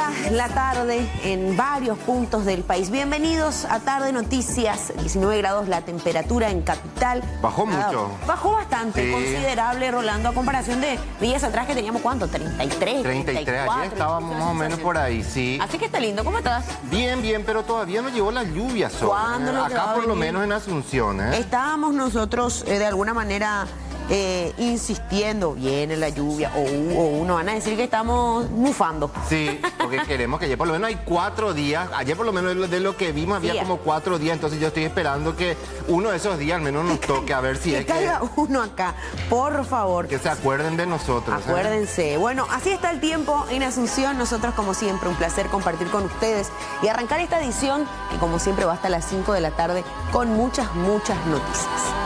la tarde en varios puntos del país. Bienvenidos a Tarde Noticias. 19 grados la temperatura en capital. Bajó mucho. Bajó bastante, sí, considerable, Rolando, a comparación de días atrás que teníamos, ¿cuánto? 33, 34. Ayer estábamos más o menos por ahí, sí. Así que está lindo. ¿Cómo estás? Bien, bien, pero todavía no llegó la lluvia, Sol. Acá por lo menos en Asunción, ¿eh? Estábamos nosotros de alguna manera insistiendo, viene la lluvia, o uno van a decir que estamos bufando. Sí, porque queremos que ayer por lo menos hay 4 días, ayer por lo menos de lo que vimos había como 4 días, entonces yo estoy esperando que uno de esos días al menos nos toque, a ver si es que... caiga uno acá, por favor. Que se acuerden de nosotros. Acuérdense. Bueno, así está el tiempo en Asunción. Nosotros, como siempre, un placer compartir con ustedes y arrancar esta edición, que como siempre va hasta las 5 de la tarde, con muchas noticias.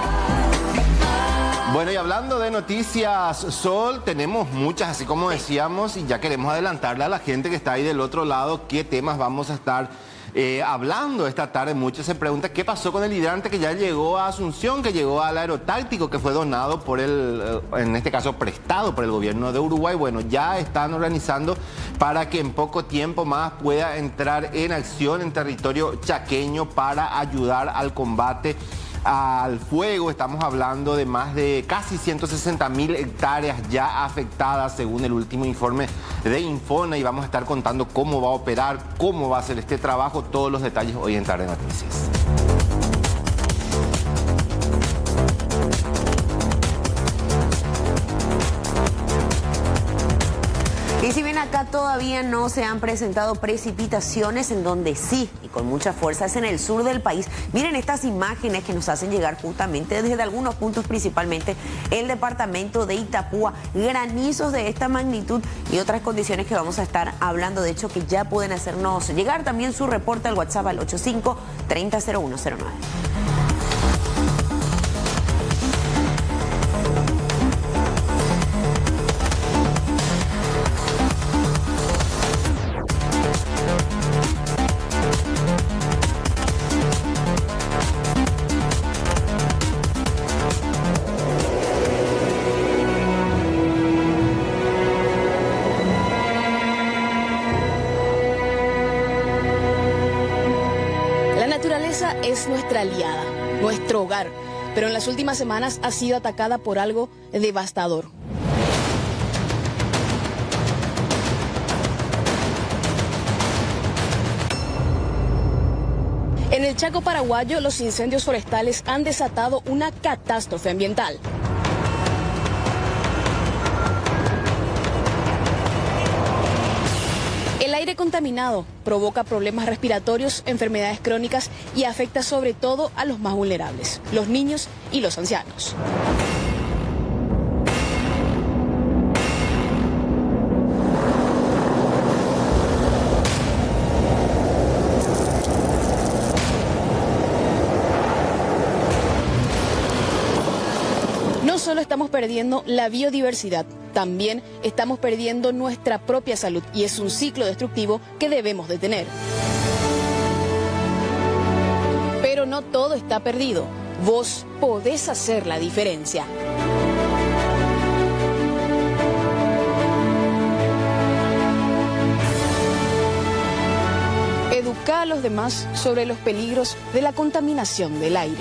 Bueno, y hablando de noticias, Sol, tenemos muchas, así como decíamos, y ya queremos adelantarle a la gente que está ahí del otro lado qué temas vamos a estar hablando esta tarde. Muchos se preguntan qué pasó con el hidrante que ya llegó a Asunción, que llegó al aerotáctico, que fue donado por en este caso prestado por el gobierno de Uruguay. Bueno, ya están organizando para que en poco tiempo más pueda entrar en acción en territorio chaqueño para ayudar al combate al fuego. Estamos hablando de más de casi 160.000 hectáreas ya afectadas según el último informe de Infona, y vamos a estar contando cómo va a operar, cómo va a ser este trabajo, todos los detalles hoy en Tarde Noticias. Y si bien acá todavía no se han presentado precipitaciones, en donde sí, y con mucha fuerza, es en el sur del país. Miren estas imágenes que nos hacen llegar justamente desde algunos puntos, principalmente el departamento de Itapúa. Granizos de esta magnitud y otras condiciones que vamos a estar hablando. De hecho, que ya pueden hacernos llegar también su reporte al WhatsApp al 85-30-0109. Es nuestra aliada, nuestro hogar, pero en las últimas semanas ha sido atacada por algo devastador. En el Chaco paraguayo, los incendios forestales han desatado una catástrofe ambiental. El aire contaminado provoca problemas respiratorios, enfermedades crónicas y afecta sobre todo a los más vulnerables, los niños y los ancianos. No solo estamos perdiendo la biodiversidad, también estamos perdiendo nuestra propia salud, y es un ciclo destructivo que debemos detener. Pero no todo está perdido. Vos podés hacer la diferencia. Educa a los demás sobre los peligros de la contaminación del aire.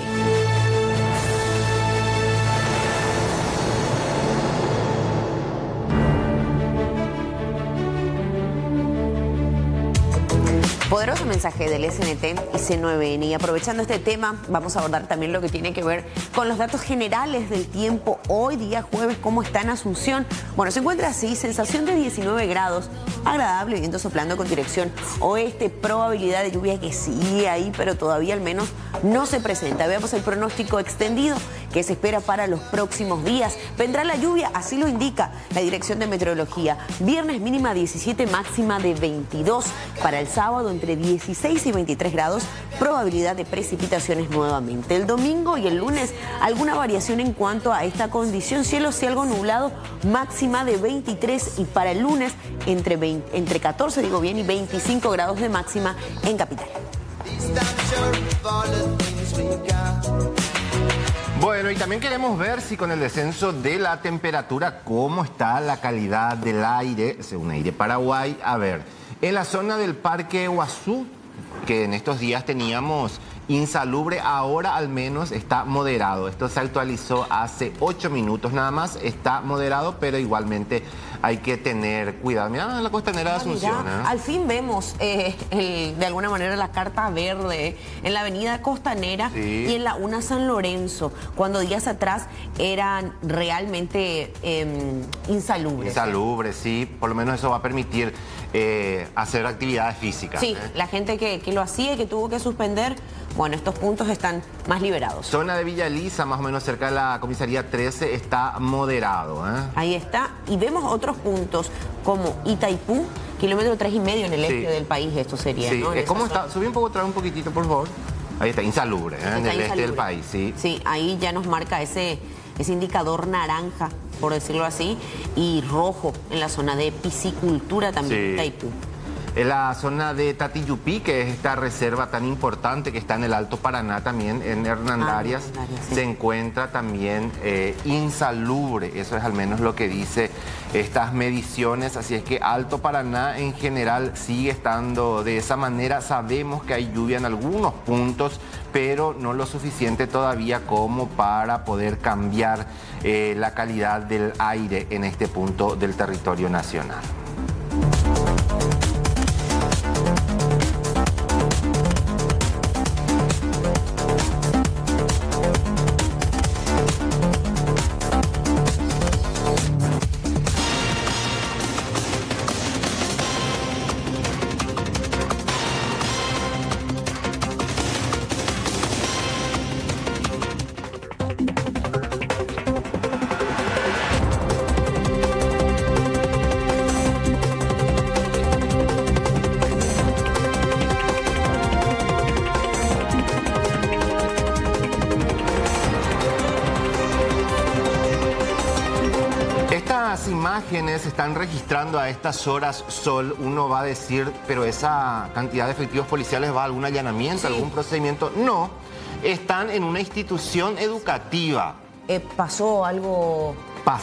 Poderoso mensaje del SNT y C9N. Y aprovechando este tema, vamos a abordar también lo que tiene que ver con los datos generales del tiempo. Hoy, día jueves, ¿cómo está en Asunción? Bueno, se encuentra así, sensación de 19 grados, agradable, viento soplando con dirección oeste, probabilidad de lluvia que sigue ahí, pero todavía al menos no se presenta. Veamos el pronóstico extendido que se espera para los próximos días. Vendrá la lluvia, así lo indica la Dirección de Meteorología. Viernes mínima 17, máxima de 22. Para el sábado entre 16 y 23 grados, probabilidad de precipitaciones nuevamente. El domingo y el lunes alguna variación en cuanto a esta condición. Cielo si algo nublado, máxima de 23, y para el lunes entre 14, digo bien, y 25 grados de máxima en capital. Bueno, y también queremos ver si con el descenso de la temperatura, cómo está la calidad del aire, según Aire Paraguay. A ver, En la zona del Parque Iguazú, que en estos días teníamos insalubre, ahora al menos está moderado. Esto se actualizó hace 8 minutos nada más, está moderado, pero igualmente hay que tener cuidado. Mira la costanera de Asunción. Mira, al fin vemos de alguna manera la carta verde en la avenida Costanera y en la UNA San Lorenzo, cuando días atrás eran realmente insalubres. Insalubres, sí, por lo menos eso va a permitir hacer actividades físicas. Sí, la gente que lo hacía y que tuvo que suspender, bueno, estos puntos están más liberados. Zona de Villa Elisa, más o menos cerca de la comisaría 13, está moderado. Ahí está, y vemos otros puntos como Itaipú, kilómetro 3,5 en el este del país, esto sería, sí. ¿no? ¿Cómo está? Subí un poco, trae un poquitito, por favor. Ahí está, insalubre, en el este del país, sí. Sí, ahí ya nos marca ese indicador naranja, por decirlo así, y rojo en la zona de piscicultura también, Itaipú. En la zona de Tatiyupí, que es esta reserva tan importante que está en el Alto Paraná también, en Hernandarias, se encuentra también insalubre. Eso es al menos lo que dice estas mediciones. Así es que Alto Paraná en general sigue estando de esa manera. Sabemos que hay lluvia en algunos puntos, pero no lo suficiente todavía como para poder cambiar la calidad del aire en este punto del territorio nacional. Estas imágenes se están registrando a estas horas, Sol. Uno va a decir, pero esa cantidad de efectivos policiales va a algún allanamiento, algún procedimiento. No, están en una institución educativa. Pasó algo...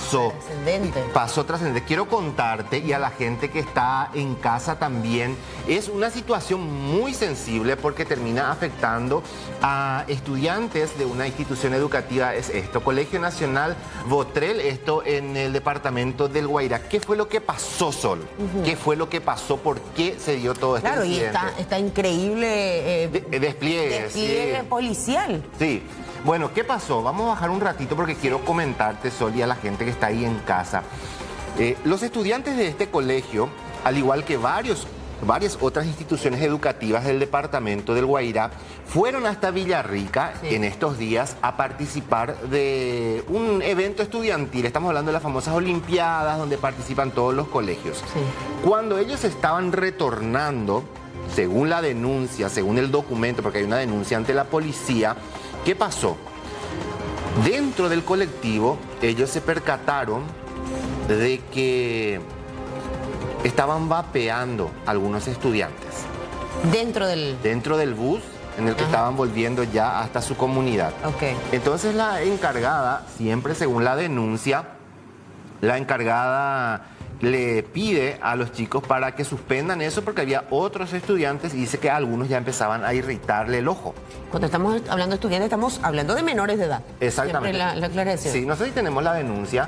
Pasó trascendente. Quiero contarte, y a la gente que está en casa también, es una situación muy sensible porque termina afectando a estudiantes de una institución educativa. Es esto, Colegio Nacional Botrel, esto en el departamento del Guairá. ¿Qué fue lo que pasó, Sol? ¿Qué fue lo que pasó? ¿Por qué se dio todo este incidente? Claro, y está increíble despliegue policial. Sí. Bueno, ¿qué pasó? Vamos a bajar un ratito porque quiero comentarte, Sol, y a la gente que está ahí en casa. Los estudiantes de este colegio, al igual que varias otras instituciones educativas del departamento del Guairá, fueron hasta Villarrica en estos días a participar de un evento estudiantil. Estamos hablando de las famosas Olimpiadas, donde participan todos los colegios. Cuando ellos estaban retornando, según la denuncia, según el documento, porque hay una denuncia ante la policía, ¿qué pasó? Dentro del colectivo, ellos se percataron de que estaban vapeando algunos estudiantes. ¿Dentro del bus en el que estaban volviendo ya hasta su comunidad? Entonces la encargada, siempre según la denuncia, la encargada le pide a los chicos para que suspendan eso porque había otros estudiantes y dice que algunos ya empezaban a irritarle el ojo. Cuando estamos hablando de estudiantes, estamos hablando de menores de edad. Exactamente. Siempre la aclaración. Sí, no sé si tenemos la denuncia.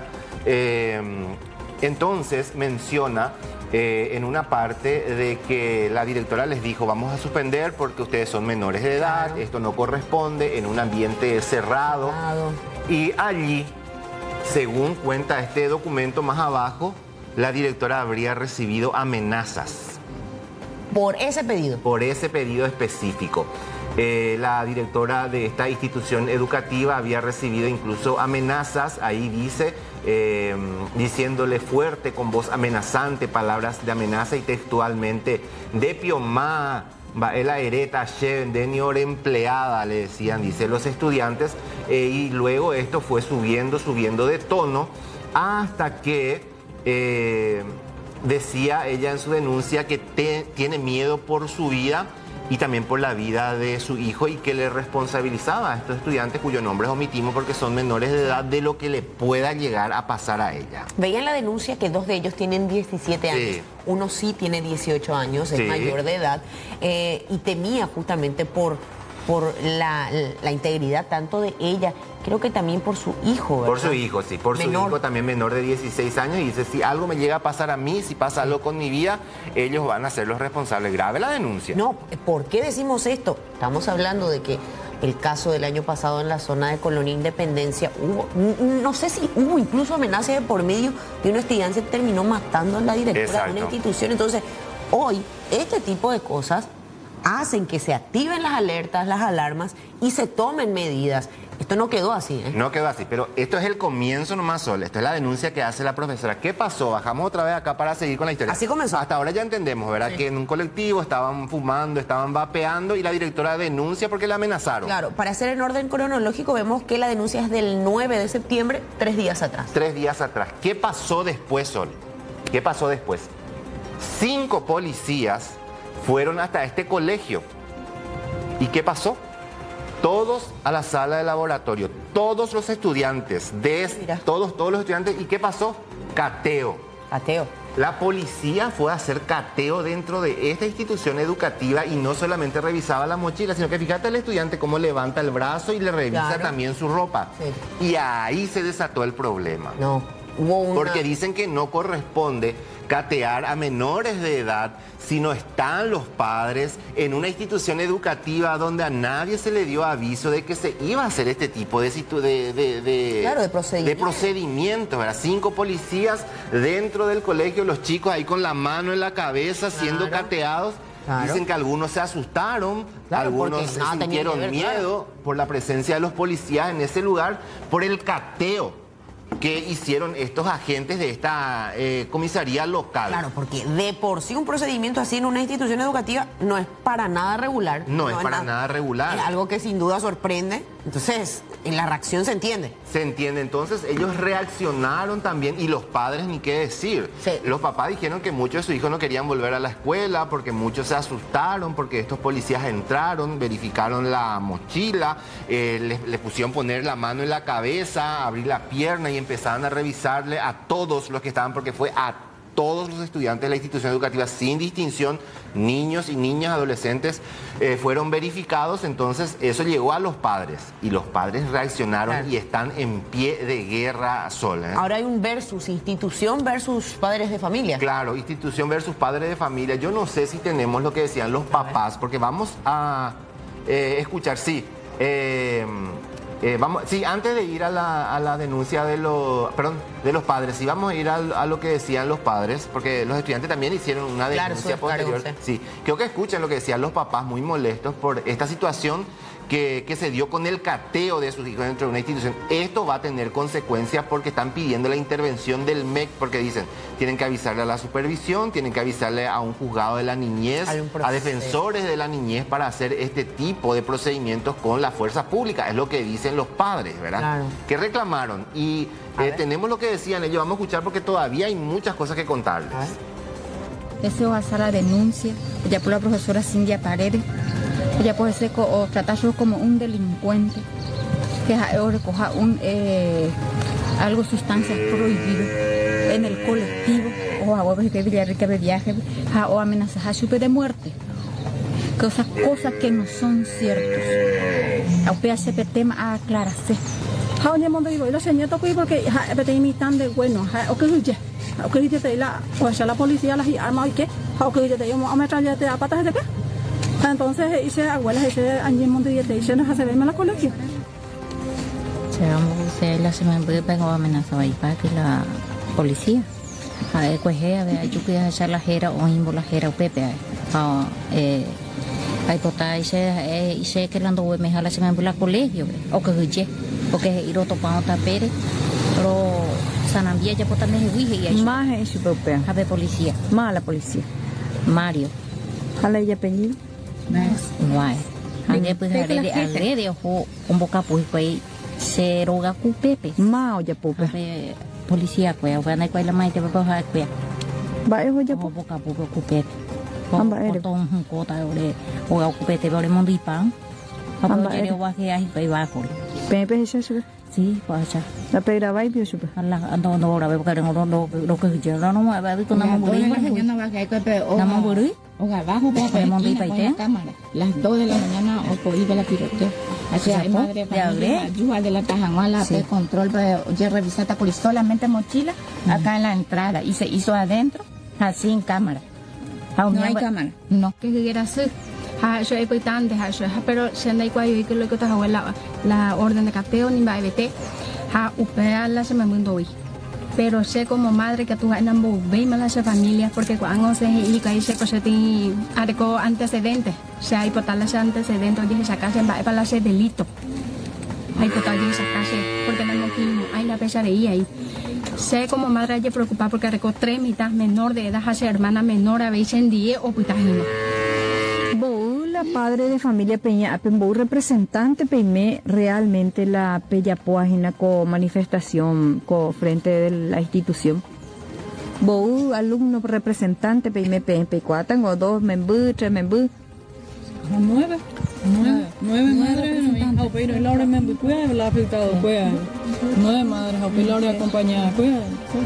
Entonces menciona en una parte de que la directora les dijo, vamos a suspender porque ustedes son menores de edad, esto no corresponde en un ambiente cerrado. Y allí, según cuenta este documento más abajo, la directora habría recibido amenazas. ¿Por ese pedido? Por ese pedido específico. La directora de esta institución educativa había recibido incluso amenazas, ahí dice, diciéndole fuerte, con voz amenazante, palabras de amenaza y textualmente, de piomá, la ereta, de nior empleada, le decían, dice los estudiantes, y luego esto fue subiendo de tono, hasta que decía ella en su denuncia que tiene miedo por su vida y también por la vida de su hijo y que le responsabilizaba a estos estudiantes cuyos nombres omitimos porque son menores de edad de lo que le pueda llegar a pasar a ella. Veía en la denuncia que 2 de ellos tienen 17 años, Sí. uno sí tiene 18 años, es Sí. mayor de edad, y temía justamente por la integridad tanto de ella, creo que también por su hijo, ¿verdad? Por su hijo, sí, por su Menor. hijo también menor de 16 años y dice, si algo me llega a pasar a mí, si pasa algo con mi vida, ellos van a ser los responsables. Grave la denuncia. No, ¿por qué decimos esto? Estamos hablando de que el caso del año pasado en la zona de Colonia Independencia hubo, no sé si hubo incluso amenazas de por medio de un estudiante que terminó matando a la directora de una Exacto. institución. Entonces, hoy, este tipo de cosas hacen que se activen las alertas, las alarmas y se tomen medidas. Esto no quedó así, ¿eh? No quedó así, pero esto es el comienzo nomás, Sol. Esto es la denuncia que hace la profesora. ¿Qué pasó? Bajamos otra vez acá para seguir con la historia. Así comenzó. Hasta ahora ya entendemos, ¿verdad? Sí. Que en un colectivo estaban fumando, estaban vapeando y la directora denuncia porque la amenazaron. Claro, para hacer en orden cronológico, vemos que la denuncia es del 9 de septiembre, 3 días atrás. 3 días atrás. ¿Qué pasó después, Sol? ¿Qué pasó después? 5 policías fueron hasta este colegio. ¿Y qué pasó? Todos a la sala de laboratorio, todos los estudiantes, Mira. todos los estudiantes. ¿Y qué pasó? Cateo. Ateo. La policía fue a hacer cateo dentro de esta institución educativa y no solamente revisaba la mochila, sino que fíjate al estudiante cómo levanta el brazo y le revisa Claro. también su ropa. Sí. Y ahí se desató el problema. No, hubo una... Porque dicen que no corresponde catear a menores de edad si no están los padres en una institución educativa donde a nadie se le dio aviso de que se iba a hacer este tipo de Claro, de procedimiento. procedimientos, ¿verdad? 5 policías dentro del colegio, los chicos ahí con la mano en la cabeza siendo Claro. cateados. Claro. Dicen que algunos se asustaron, Claro, algunos porque se nada tenía que sintieron ver, miedo por la presencia de los policías en ese lugar, por el cateo que hicieron estos agentes de esta comisaría local. Claro, porque de por sí un procedimiento así en una institución educativa no es para nada regular. No es para nada regular. Es algo que sin duda sorprende. Entonces, en la reacción se entiende. Se entiende, entonces ellos reaccionaron también y los padres ni qué decir. Sí. Los papás dijeron que muchos de sus hijos no querían volver a la escuela porque muchos se asustaron porque estos policías entraron, verificaron la mochila, les pusieron poner la mano en la cabeza, abrir la pierna y empezaron a revisarle a todos los que estaban, porque fue a todos los estudiantes de la institución educativa sin distinción, niños y niñas, adolescentes, fueron verificados. Entonces eso llegó a los padres y los padres reaccionaron. Claro. Y están en pie de guerra, Sol, ¿eh? Ahora hay un versus, institución versus padres de familia. Claro, institución versus padres de familia. Yo no sé si tenemos lo que decían los papás, porque vamos a escuchar, sí. Sí, antes de ir a la denuncia de los padres, sí, vamos a ir a lo que decían los padres, porque los estudiantes también hicieron una Claro, denuncia su descargo, posterior. Sí, creo que escuchan lo que decían los papás, muy molestos por esta situación que se dio con el cateo de sus hijos dentro de una institución. Esto va a tener consecuencias porque están pidiendo la intervención del MEC, porque dicen, tienen que avisarle a la supervisión, tienen que avisarle a un juzgado de la niñez, Hay un a proceso. defensores de la niñez para hacer este tipo de procedimientos con la fuerza pública. Es lo que dicen los padres, ¿verdad? Claro. Que reclamaron. Y A ver. tenemos lo que decían ellos, vamos a escuchar porque todavía hay muchas cosas que contarles. A ver. Ese va a ser la denuncia, ya por la profesora Cindy Paredes, ya puede ser o tratarlo como un delincuente, que o recoja algo sustancias prohibidas en el colectivo, o a veces de Villarrica de viaje, o amenazas a de muerte. Cosas que no son ciertas. A usted tema a aclararse. Oye, mundo digo, la señora toque porque te imitan de bueno, o que ya. O que te la policía las armas y qué, o que te yo a metrallete a patas de qué. Entonces hice abuelas ese año mundo y te hice nos hace verme a la colegio. Se la semana pegó amenaza ahí para que la policía a ver yo quería echar la jera o imbolajera o pepe ahí pota hice que la ando me jala semana por la colegio o que ye porque iro topando tapere pero sanambia ya pota me huije y ahí Más es europea, a ver policía más la policía. Mario Jala y apellido. guay ande pues alrede o un boca pues se roga cu pepe Más oye pupe. policía pues van a cuela mai te va a cuya Va es oye o boca cu pepe Cortón cota ore o ocupete ore mondipan. Apa jadi wae ai pai wa ko. Pepe eso sube. Sí, pasa. La pedra va y vio sube. Allah ando ora be ka do ke je no ma ba bi ko na mo buri. Mañana va a caer o Na mo buri. O abajo cámara. Las 2 de la mañana o por ir a la tiroteo. O sea, hay madre familia, ayuda de la tajanguala, de control, ya revisata por solamente mochila acá en la entrada y se hizo adentro, así en cámara. No hay cámara. No. Que quiera hacer. Yo he antes, pero se anda igual que lo que te hago la orden de cateo ni va a BT. Upea la se me mundo hoy. Pero sé como madre que tú ganas muy bien las familias porque cuando se y que se tiene algo antecedentes, o sea, hay por tal antecedentes y esa casa va para hacer delito. Hay por tal esa casa porque no hay la pesadilla ahí. Sé como madre hay preocupada porque recoge 3 mitad menor de edad hacia hermana menor a veces en 10 o pitagino. La padre de familia Peña Apenbou representante Peime realmente la Pella Poagina con manifestación con frente de la institución. Bou alumno representante Peime P4 tengo 2 members, 3 members. 9 madres, no pero Laura me cuida la afectado cuida. 9 madres, Laura acompañada cuida.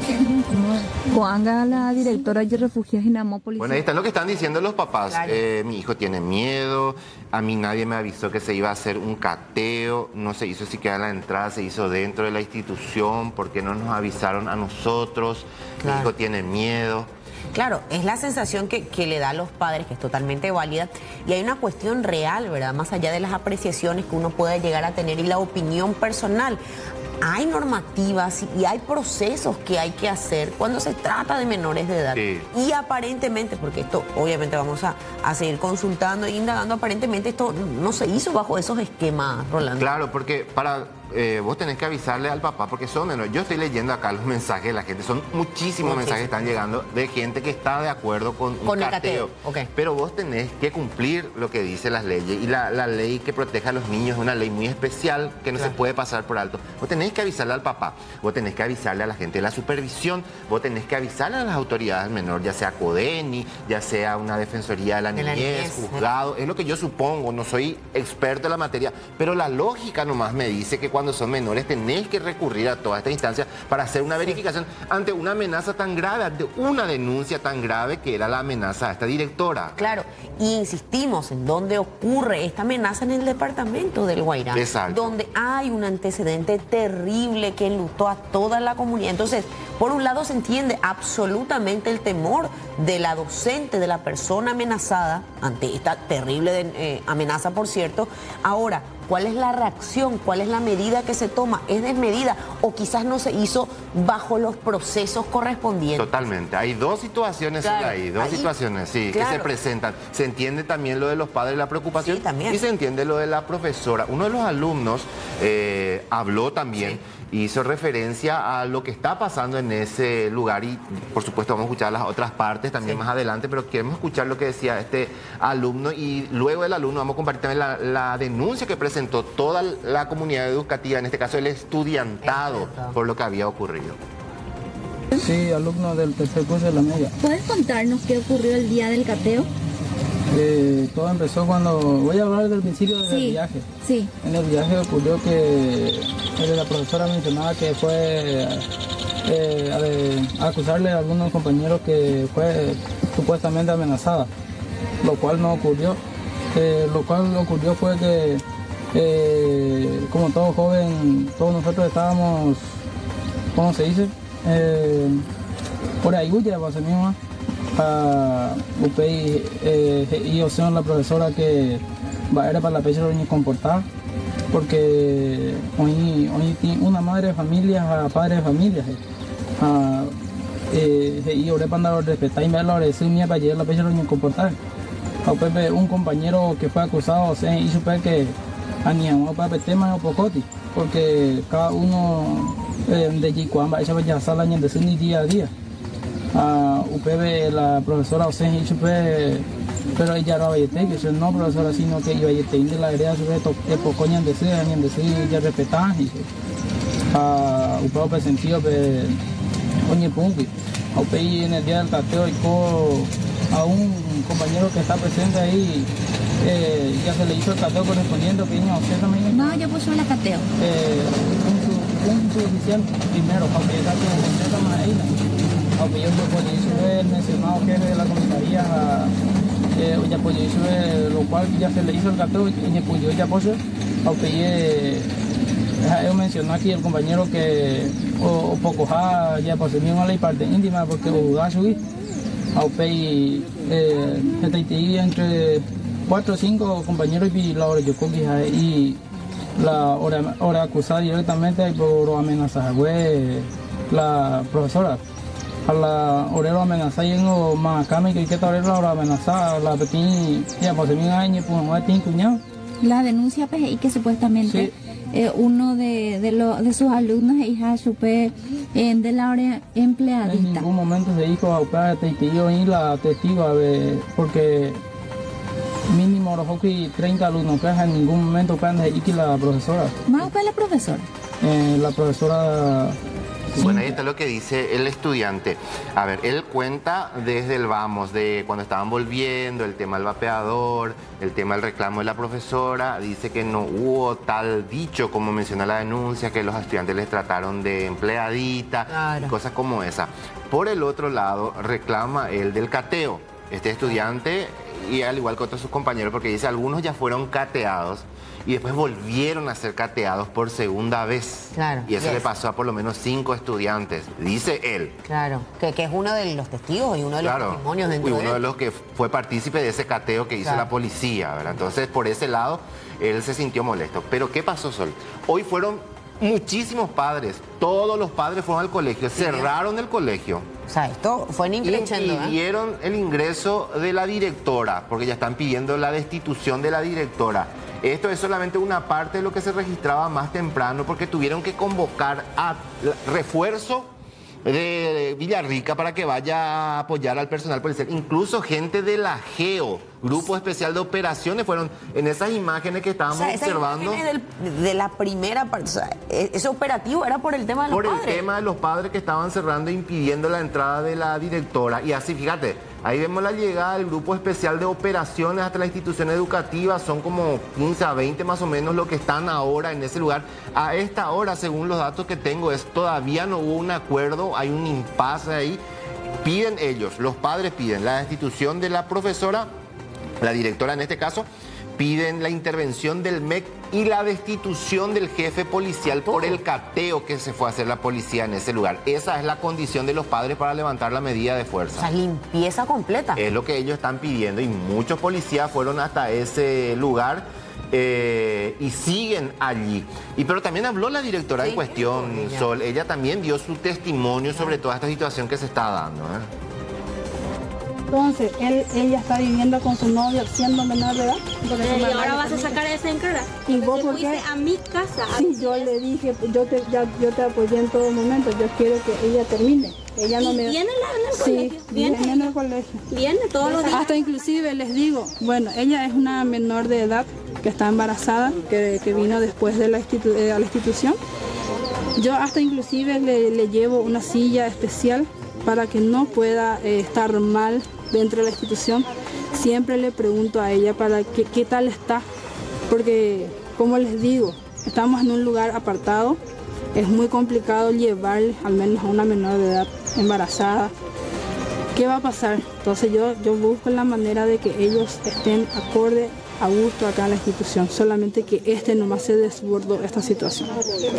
Cuando la directora de refugios en Amópolis. Bueno, ahí está lo que están diciendo los papás. Claro. Mi hijo tiene miedo, a mí nadie me avisó que se iba a hacer un cateo, no se hizo siquiera la entrada, se hizo dentro de la institución, porque no nos avisaron a nosotros, Claro. Mi hijo tiene miedo. Claro, es la sensación que le da a los padres, que es totalmente válida, y hay una cuestión real, ¿verdad? Más allá de las apreciaciones que uno pueda llegar a tener y la opinión personal. Hay normativas y hay procesos que hay que hacer cuando se trata de menores de edad. Sí. Y aparentemente, porque esto obviamente vamos a seguir consultando e indagando, aparentemente esto no se hizo bajo esos esquemas, Rolando. Claro, porque vos tenés que avisarle al papá, porque son menores. Yo estoy leyendo acá los mensajes de la gente, son muchísimos mensajes que están llegando de gente que está de acuerdo con un cateo. Okay. Pero vos tenés que cumplir lo que dice las leyes, y la ley que protege a los niños es una ley muy especial que no se puede pasar por alto. Vos tenés que avisarle al papá, vos tenés que avisarle a la gente de la supervisión, vos tenés que avisarle a las autoridades del menor, ya sea CODENI, ya sea una defensoría de la niñez, juzgado, es lo que yo supongo, no soy experto en la materia, pero la lógica nomás me dice que cuando son menores tenés que recurrir a toda esta instancia para hacer una verificación ante una amenaza tan grave, ante una denuncia tan grave que era la amenaza a esta directora. Claro, y insistimos en dónde ocurre esta amenaza, en el departamento del Guairá. Exacto. Donde hay un antecedente terrible que enlutó a toda la comunidad. Entonces, por un lado se entiende absolutamente el temor de la docente, de la persona amenazada, ante esta terrible amenaza, por cierto. Ahora, ¿cuál es la reacción? ¿Cuál es la medida que se toma? ¿Es desmedida o quizás no se hizo bajo los procesos correspondientes? Totalmente. Hay dos situaciones ahí, situaciones, sí, que se presentan. Se entiende también lo de los padres, la preocupación, Sí, también. y se entiende lo de la profesora. Uno de los alumnos habló también, hizo referencia a lo que está pasando en ese lugar, y por supuesto vamos a escuchar las otras partes también más adelante, pero queremos escuchar lo que decía este alumno, y luego del alumno vamos a compartir también la denuncia que presentó toda la comunidad educativa, en este caso el estudiantado, por lo que había ocurrido. Sí, alumno del tercer curso de la media. ¿Puedes contarnos qué ocurrió el día del cateo? Todo empezó cuando, voy a hablar del principio del viaje. Sí. En el viaje ocurrió que la profesora mencionaba que fue a acusarle a algunos compañeros que fue supuestamente amenazada, lo cual no ocurrió. Lo cual ocurrió fue que, como todo joven, todos nosotros estábamos, ¿cómo se dice? Por ahí, ya pasé mismo. Y opción la profesora que era para la pecha de comportar, porque hoy una madre de familia, padre de familia, y ahora para respetar y verlo, decir mía para llegar la pecha de comportar. Un compañero que fue acusado, y supe que animó para el tema de Pocoti, porque cada uno de Jicuamba ella ya sale en decir día a día. La profesora pero ella no había que yo no profesora, sino que iba a ir de la área de pocoña de decir ya respetar y presentido oye punki en el día del cateo y a un compañero que está presente ahí, ya se le hizo el cateo correspondiente, que no sé también. No, yo puse la cateo. Un suboficial primero, para que está como completa más ahí, aunque yo puedo ir el mencionado jefe de la comisaría, ya puedo ir lo cual ya se le hizo el cateo, y yo ya puedo, aunque yo mencioné aquí el compañero que o poco ya pasó una ley parte íntima porque o subir aunque entre 4 o 5 compañeros y la hora yo cogí y la hora acusada directamente por amenazar la profesora a la obrero amenazar y no más cama y que tal vez la hora amenazar la pequeña ya pasó un año pues no tiene cuñado la denuncia pues y que supuestamente uno de sus alumnos e hija supe de la hora empleadita. En ningún momento se dijo a buscar testigo y la testigo porque mínimo los 30 alumnos que en ningún momento pueden decir que la profesora. ¿Más para la profesora? La profesora. Bueno, ahí está lo que dice el estudiante. A ver, él cuenta desde el vamos, de cuando estaban volviendo, el tema del vapeador, el tema del reclamo de la profesora. Dice que no hubo tal dicho como menciona la denuncia, que los estudiantes les trataron de empleadita, claro, cosas como esa. Por el otro lado, reclama el del cateo. Este estudiante, y al igual que otros sus compañeros, porque dice algunos ya fueron cateados y después volvieron a ser cateados por segunda vez. Claro. Y eso le pasó a por lo menos 5 estudiantes, dice él. Claro, que es uno de los testigos y uno de los testimonios dentro y uno de los que fue partícipe de ese cateo que hizo la policía, ¿verdad? Entonces, por ese lado, él se sintió molesto. Pero, ¿qué pasó, Sol? Hoy fueron muchísimos padres, todos los padres fueron al colegio, cerraron el colegio. O sea, esto fue increchendo, impidieron el ingreso de la directora, porque ya están pidiendo la destitución de la directora. Esto es solamente una parte de lo que se registraba más temprano, porque tuvieron que convocar a refuerzo de Villarrica para que vaya a apoyar al personal policial. Incluso gente de la GEO, Grupo Especial de Operaciones, fueron en esas imágenes que estábamos observando. De la primera parte, o sea, ese operativo era por el tema de los padres. Por el tema de los padres que estaban cerrando e impidiendo la entrada de la directora. Y así, fíjate, ahí vemos la llegada del Grupo Especial de Operaciones hasta la institución educativa. Son como 15 a 20 más o menos los que están ahora en ese lugar. A esta hora, según los datos que tengo, todavía no hubo un acuerdo, hay un impasse ahí. Piden ellos, los padres piden la destitución de la profesora, la directora en este caso, piden la intervención del MEC y la destitución del jefe policial por el cateo que se fue a hacer la policía en ese lugar. Esa es la condición de los padres para levantar la medida de fuerza. O sea, limpieza completa. Es lo que ellos están pidiendo y muchos policías fueron hasta ese lugar y siguen allí. Pero también habló la directora en cuestión, Sol. Ella también dio su testimonio sobre toda esta situación que se está dando. Entonces, ella está viviendo con su novio siendo menor de edad. Y ahora vas a sacar esa en cara. ¿Y vos por qué? A mi casa. Sí, yo le dije, yo te apoyé en todo momento, yo quiero que ella termine. Ella no me... ¿Viene en el colegio? Sí, viene en el colegio. Viene todos los días. Hasta inclusive les digo, bueno, ella es una menor de edad que está embarazada, que vino después de la institución. Yo hasta inclusive le llevo una silla especial para que no pueda estar mal dentro de la institución. Siempre le pregunto a ella para qué tal está, porque como les digo, estamos en un lugar apartado, es muy complicado llevar al menos a una menor de edad embarazada. ¿Qué va a pasar? Entonces yo busco la manera de que ellos estén acorde, a gusto acá en la institución, solamente que nomás se desbordó esta situación.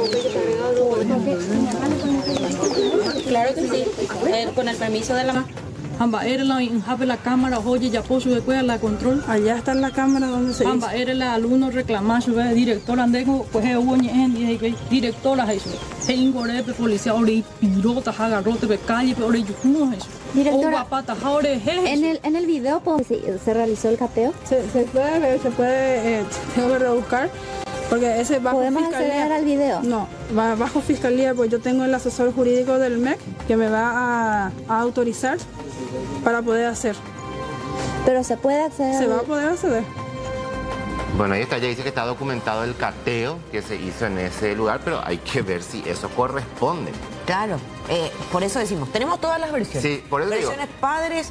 Claro que sí, con el permiso de la mamá. Amba, era la cámara, oye, ya puso de la control. Allá está la cámara donde se Amba, era el alumno reclamar, directora, andejo, pues hubo directora, eso. Ingorete, policía, ore, pirota, agarrote, calle, ore, yucuno, eso. Directora, en el video se realizó el cateo. Se puede, tengo que rebuscar. Porque ese bajo ¿Podemos fiscalía, acceder al video? No, bajo fiscalía, pues yo tengo el asesor jurídico del MEC que me va a autorizar para poder hacer. Pero se puede acceder. Se va a poder acceder. Bueno, ahí está, ya dice que está documentado el cateo que se hizo en ese lugar, pero hay que ver si eso corresponde. Claro, por eso decimos, tenemos todas las versiones. Sí, por eso versiones digo, padres,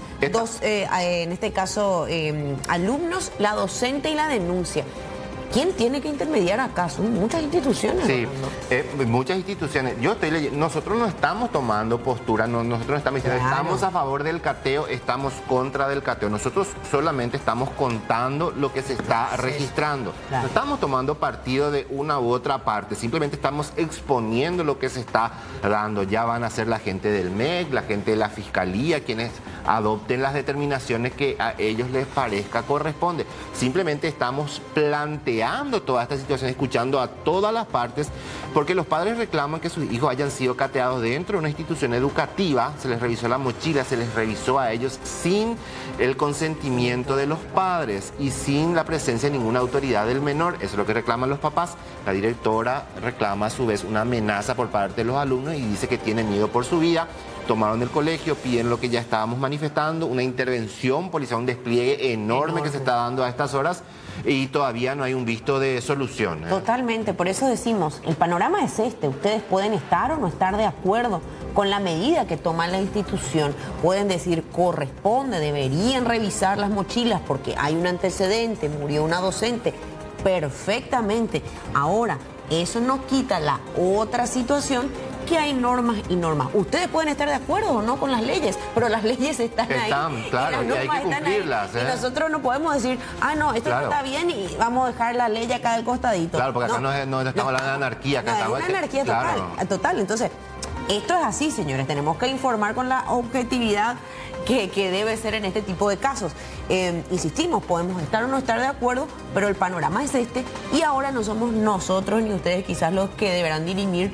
en este caso alumnos, la docente y la denuncia. ¿Quién tiene que intermediar acá? Son muchas instituciones. Sí, muchas instituciones. Yo estoy leyendo, nosotros no estamos tomando postura, nosotros no estamos diciendo, estamos a favor del cateo, estamos contra del cateo. Nosotros solamente estamos contando lo que se está registrando. Claro. No estamos tomando partido de una u otra parte, simplemente estamos exponiendo lo que se está dando. Ya van a ser la gente del MEC, la gente de la Fiscalía, quienes adopten las determinaciones que a ellos les parezca corresponde. Simplemente estamos planteando toda esta situación, escuchando a todas las partes, porque los padres reclaman que sus hijos hayan sido cateados dentro de una institución educativa, se les revisó la mochila, se les revisó a ellos sin el consentimiento de los padres y sin la presencia de ninguna autoridad del menor. Eso es lo que reclaman los papás. La directora reclama a su vez una amenaza por parte de los alumnos y dice que tiene miedo por su vida. Tomaron el colegio, piden lo que ya estábamos manifestando, una intervención policial, un despliegue enorme que se está dando a estas horas y todavía no hay un visto de solución. Totalmente, por eso decimos, el panorama es este, ustedes pueden estar o no estar de acuerdo con la medida que toma la institución, pueden decir corresponde, deberían revisar las mochilas porque hay un antecedente, murió una docente, perfectamente. Ahora, eso no quita la otra situación que hay normas y normas. Ustedes pueden estar de acuerdo o no con las leyes, pero las leyes están ahí. Claro, y hay que cumplirlas. Y nosotros no podemos decir, no, esto no está bien y vamos a dejar la ley acá del costadito. Claro, porque acá no estamos hablando de anarquía. Acá es una anarquía total. Entonces, esto es así, señores. Tenemos que informar con la objetividad que debe ser en este tipo de casos. Insistimos, podemos estar o no estar de acuerdo, pero el panorama es este y ahora no somos nosotros ni ustedes quizás los que deberán dirimir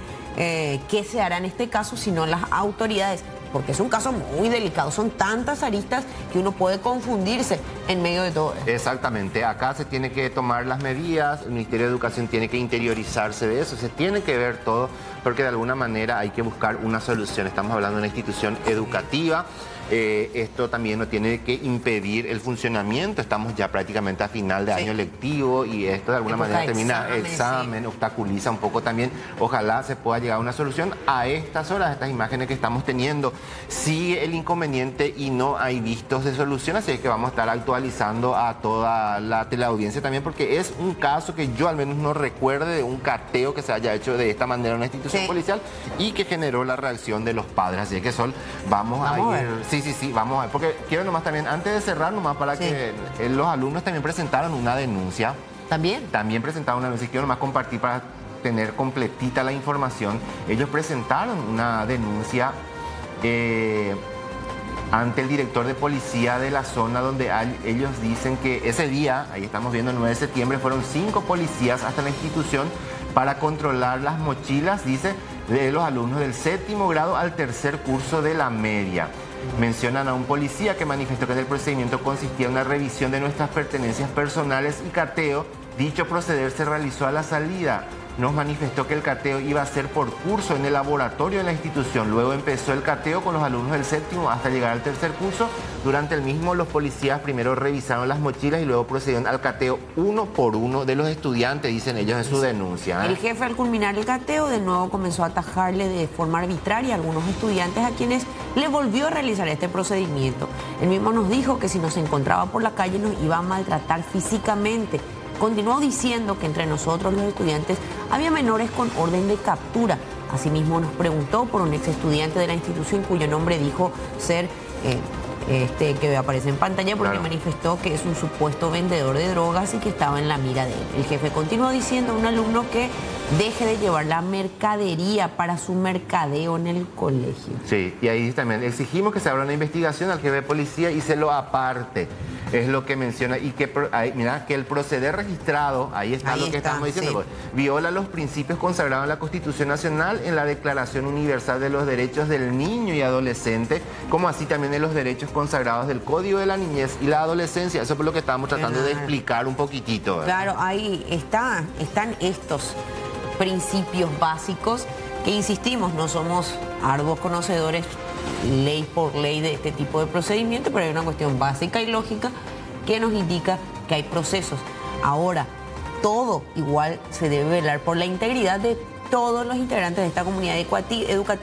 qué se hará en este caso, sino las autoridades, porque es un caso muy delicado, son tantas aristas que uno puede confundirse en medio de todo esto. Exactamente, acá se tiene que tomar las medidas, el Ministerio de Educación tiene que interiorizarse de eso, se tiene que ver todo, porque de alguna manera hay que buscar una solución. Estamos hablando de una institución educativa. Esto también no tiene que impedir el funcionamiento, estamos ya prácticamente a final de año lectivo y esto de alguna manera termina examen, obstaculiza un poco también. Ojalá se pueda llegar a una solución a estas horas, estas imágenes que estamos teniendo. Sigue el inconveniente y no hay vistos de solución, así que vamos a estar actualizando a toda la teleaudiencia también, porque es un caso que yo al menos no recuerde de un cateo que se haya hecho de esta manera en una institución policial y que generó la reacción de los padres. Así que Sol, vamos a ir... Sí, vamos a ver, porque quiero nomás también, antes de cerrar nomás para que los alumnos también presentaron una denuncia. También presentaron una denuncia, quiero nomás compartir para tener completita la información. Ellos presentaron una denuncia ante el director de policía de la zona donde ellos dicen que ese día, ahí estamos viendo el 9 de septiembre, fueron 5 policías hasta la institución para controlar las mochilas, dice, de los alumnos del 7º grado al 3er curso de la media. Mencionan a un policía que manifestó que en el procedimiento consistía en una revisión de nuestras pertenencias personales y cateo. Dicho proceder se realizó a la salida. Nos manifestó que el cateo iba a ser por curso en el laboratorio de la institución. Luego empezó el cateo con los alumnos del 7º hasta llegar al 3er curso. Durante el mismo, los policías primero revisaron las mochilas y luego procedieron al cateo uno por uno de los estudiantes, dicen ellos en su denuncia. El jefe, al culminar el cateo, de nuevo comenzó a atajarle de forma arbitraria a algunos estudiantes a quienes le volvió a realizar este procedimiento. Él mismo nos dijo que si nos encontraba por la calle nos iba a maltratar físicamente. Continuó diciendo que entre nosotros los estudiantes había menores con orden de captura. Asimismo nos preguntó por un ex estudiante de la institución cuyo nombre dijo ser que aparece en pantalla porque manifestó que es un supuesto vendedor de drogas y que estaba en la mira de él. El jefe continuó diciendo a un alumno que deje de llevar la mercadería para su mercadeo en el colegio. Sí, y ahí también exigimos que se abra una investigación al jefe de policía y se lo aparte. Es lo que menciona y que, mira, que el proceder registrado, ahí está lo que estamos diciendo, viola los principios consagrados en la Constitución Nacional, en la Declaración Universal de los Derechos del Niño y Adolescente, como así también en los derechos consagrados del Código de la Niñez y la Adolescencia. Eso es lo que estamos tratando de explicar un poquitito. Claro, ahí están estos principios básicos que, insistimos, no somos arduos conocedores ley por ley de este tipo de procedimiento, pero hay una cuestión básica y lógica que nos indica que hay procesos. Ahora, todo igual se debe velar por la integridad de todos los integrantes de esta comunidad educativa.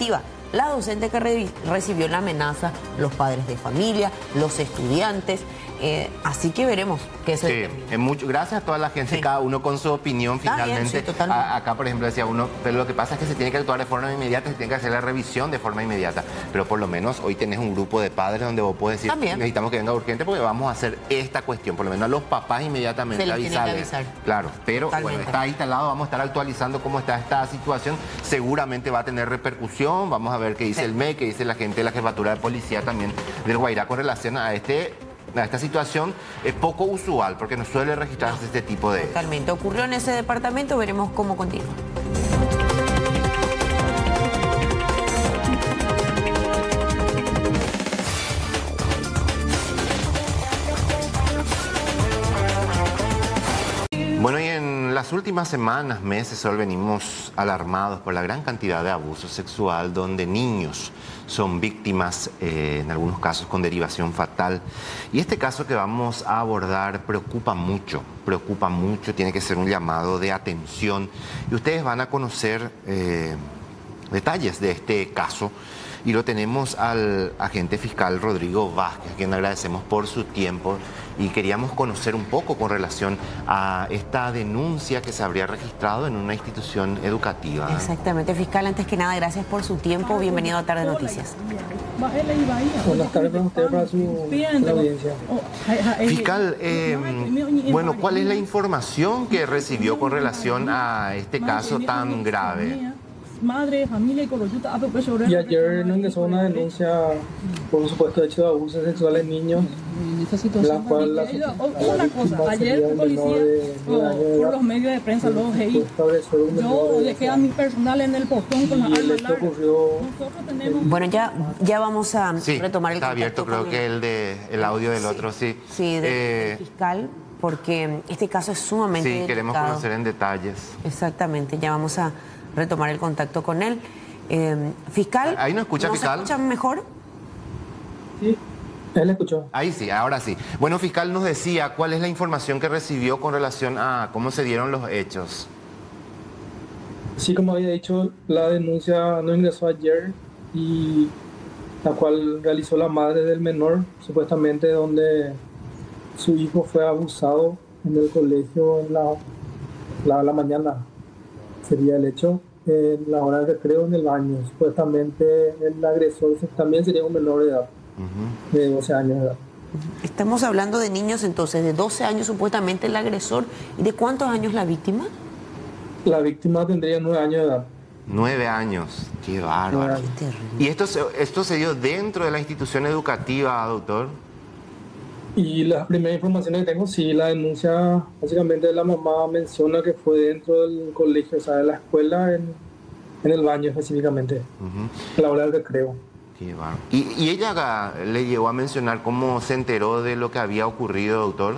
la docente que recibió la amenaza, los padres de familia, los estudiantes. Así que veremos qué se determina. Gracias a toda la gente, cada uno con su opinión finalmente. Bien, sí, acá, por ejemplo, decía uno, pero lo que pasa es que se tiene que actuar de forma inmediata, se tiene que hacer la revisión de forma inmediata. Pero por lo menos hoy tenés un grupo de padres donde vos podés decir, necesitamos que venga urgente porque vamos a hacer esta cuestión. Por lo menos a los papás inmediatamente avisarles. Claro, pero bueno, está instalado, vamos a estar actualizando cómo está esta situación. Seguramente va a tener repercusión. Vamos a ver qué dice el MEC, qué dice la gente de la Jefatura de Policía también del Guairá con relación a esta situación es poco usual porque no suele registrarse este tipo de... Totalmente. Ocurrió en ese departamento, veremos cómo continúa. Bueno, y en las últimas semanas, meses, hoy venimos alarmados por la gran cantidad de abuso sexual donde niños son víctimas, en algunos casos con derivación fatal. Y este caso que vamos a abordar preocupa mucho, tiene que ser un llamado de atención. Y ustedes van a conocer detalles de este caso. Y lo tenemos al agente fiscal Rodrigo Vázquez, a quien agradecemos por su tiempo. Y queríamos conocer un poco con relación a esta denuncia que se habría registrado en una institución educativa. Exactamente, fiscal. Antes que nada, gracias por su tiempo. Bienvenido a Tarde Noticias. Buenas tardes para usted, para su audiencia. Fiscal, bueno, ¿cuál es la información que recibió con relación a este caso tan grave? Madre, familia y ayer nos ingresó una denuncia por un supuesto hecho de abusos sexuales en niños, la cual una cosa, ayer policía por los medios de prensa lo dije, yo dejé a mi personal en el portón con las armas largas. Bueno, ya vamos a retomar el está contacto abierto, creo que el audio del otro, sí, del fiscal, porque este caso es sumamente delicado. Queremos conocer en detalles. Exactamente, ya vamos a retomar el contacto con él. Fiscal, ¿ahí no escucha, fiscal? ¿Se escucha mejor? Sí, él escuchó. Ahí sí, ahora sí. Bueno, fiscal, nos decía cuál es la información que recibió con relación a cómo se dieron los hechos. Sí, como había dicho, la denuncia no ingresó ayer y la cual realizó la madre del menor, supuestamente donde su hijo fue abusado en el colegio en la mañana. Sería el hecho en la hora de recreo en el baño. Supuestamente el agresor también sería un menor de edad, de 12 años de edad. Estamos hablando de niños entonces, de 12 años supuestamente el agresor. ¿Y de cuántos años la víctima? La víctima tendría 9 años de edad. 9 años, qué bárbaro. ¿Y esto se dio dentro de la institución educativa, doctor? Y las primeras informaciones que tengo, sí, la denuncia, básicamente la mamá menciona que fue dentro del colegio, o sea, de la escuela, en el baño específicamente, a la hora del recreo. Qué bárbaro. ¿Y ella le llegó a mencionar cómo se enteró de lo que había ocurrido, doctor?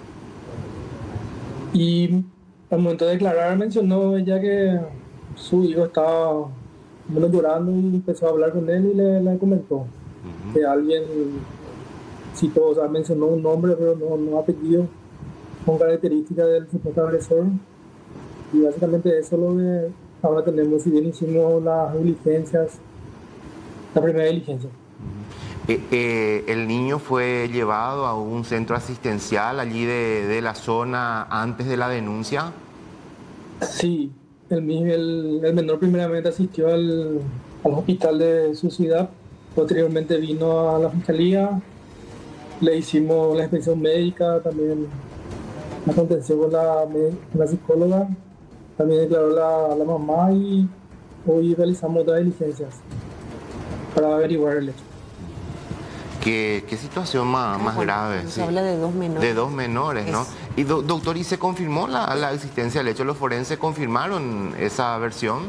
Y al momento de declarar mencionó ella que su hijo estaba llorando y empezó a hablar con él y le comentó que alguien... citó, o sea, mencionó un nombre, pero no apellido, con características del supuesto agresor. Y básicamente eso es lo que ahora tenemos. Si bien hicimos las diligencias, la primera diligencia. ¿El niño fue llevado a un centro asistencial allí de la zona antes de la denuncia? Sí, el menor primeramente asistió al hospital de su ciudad, posteriormente vino a la fiscalía. Le hicimos la inspección médica, también la contención con la psicóloga, también declaró la mamá y hoy realizamos otras diligencias para averiguar el hecho. ¿Qué situación más grave? Se habla de 2 menores. De 2 menores, ¿no? Y doctor, ¿y se confirmó la existencia del hecho? ¿Los forenses confirmaron esa versión?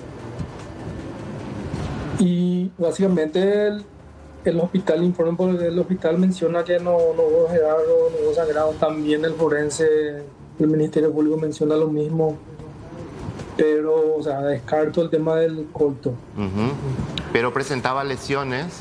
Y básicamente el hospital informa, porque el hospital menciona que no hubo gerardo, no hubo sangrado. También el forense, el Ministerio Público menciona lo mismo. Pero, o sea, descarto el tema del colto. ¿Pero presentaba lesiones?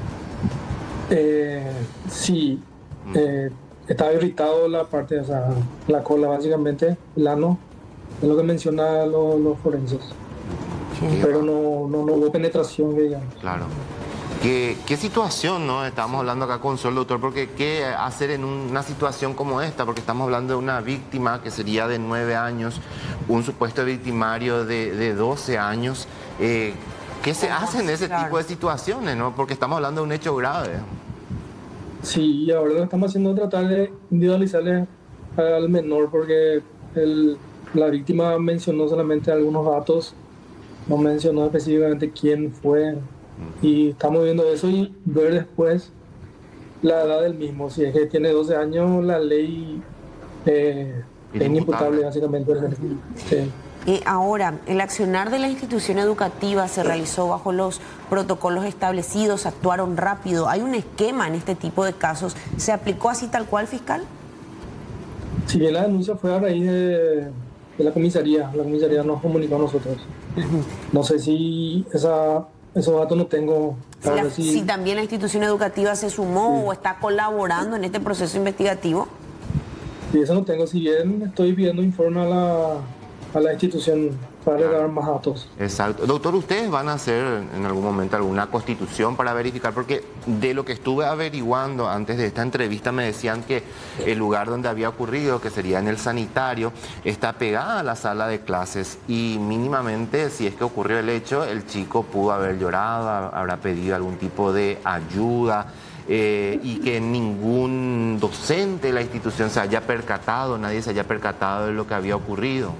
Sí. Estaba irritado la parte, o sea, la cola básicamente, el ano, es lo que menciona los forenses. pero no hubo penetración, digamos. Claro. ¿Qué situación, no? Estamos hablando acá con Sol, doctor, porque ¿qué hacer en una situación como esta? Porque estamos hablando de una víctima que sería de 9 años, un supuesto victimario de 12 años. ¿Qué se hace en ese tipo de situaciones, no? Porque estamos hablando de un hecho grave. Sí, y ahora lo que estamos haciendo es tratar de individualizarle al menor, porque la víctima mencionó solamente algunos datos, no mencionó específicamente quién fue. Y estamos viendo eso y ver después la edad del mismo. Si es que tiene 12 años, la ley es inimputable, básicamente. Sí. Ahora, el accionar de la institución educativa se realizó bajo los protocolos establecidos, actuaron rápido. ¿Hay un esquema en este tipo de casos? ¿Se aplicó así tal cual, fiscal? Si bien la denuncia fue a raíz de la comisaría nos comunicó a nosotros. No sé si esos datos no tengo. Si también la institución educativa se sumó o está colaborando en este proceso investigativo. Sí, eso no tengo. Si bien estoy pidiendo informe a la institución para dar más datos. Exacto. Doctor, ¿ustedes van a hacer en algún momento alguna constitución para verificar? Porque de lo que estuve averiguando antes de esta entrevista me decían que el lugar donde había ocurrido, que sería en el sanitario, está pegada a la sala de clases y mínimamente, si es que ocurrió el hecho, el chico pudo haber llorado, habrá pedido algún tipo de ayuda. Y que ningún docente de la institución se haya percatado, nadie se haya percatado de lo que había ocurrido.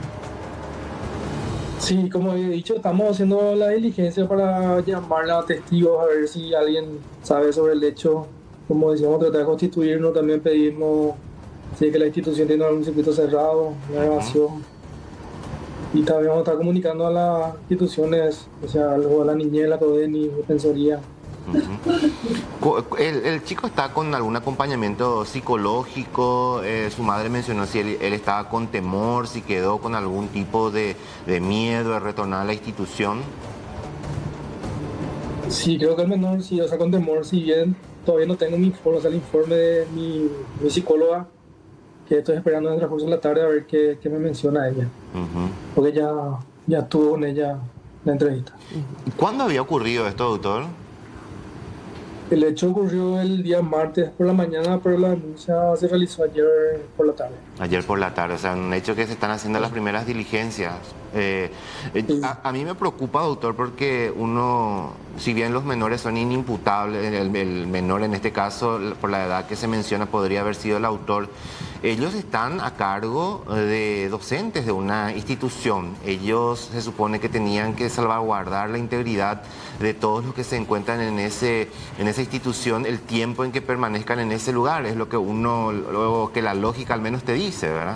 Sí, como he dicho, estamos haciendo la diligencia para llamar a testigos a ver si alguien sabe sobre el hecho. Como decíamos, tratar de constituirnos, también pedimos si es que la institución tiene algún circuito cerrado, una grabación. Y también vamos a estar comunicando a las instituciones, o sea, a la niñez, la CODENI, Defensoría. El chico está con algún acompañamiento psicológico. Su madre mencionó si él estaba con temor, si quedó con algún tipo de miedo de retornar a la institución. Sí, creo que el menor sí, o sea, con temor, si bien todavía no tengo mi informe, o sea, el informe de mi psicóloga, que estoy esperando en el transcurso de la tarde a ver qué me menciona ella. Porque ya tuvo con ella la entrevista. ¿Cuándo había ocurrido esto, doctor? El hecho ocurrió el día martes por la mañana, pero la denuncia se realizó ayer por la tarde. Ayer por la tarde, o sea, un hecho que se están haciendo las primeras diligencias. A mí me preocupa, doctor, porque uno, si bien los menores son inimputables, el menor en este caso, por la edad que se menciona, podría haber sido el autor. Ellos están a cargo de docentes de una institución. Ellos se supone que tenían que salvaguardar la integridad de todos los que se encuentran en esa institución el tiempo en que permanezcan en ese lugar. Es lo que la lógica al menos te dice, ¿verdad?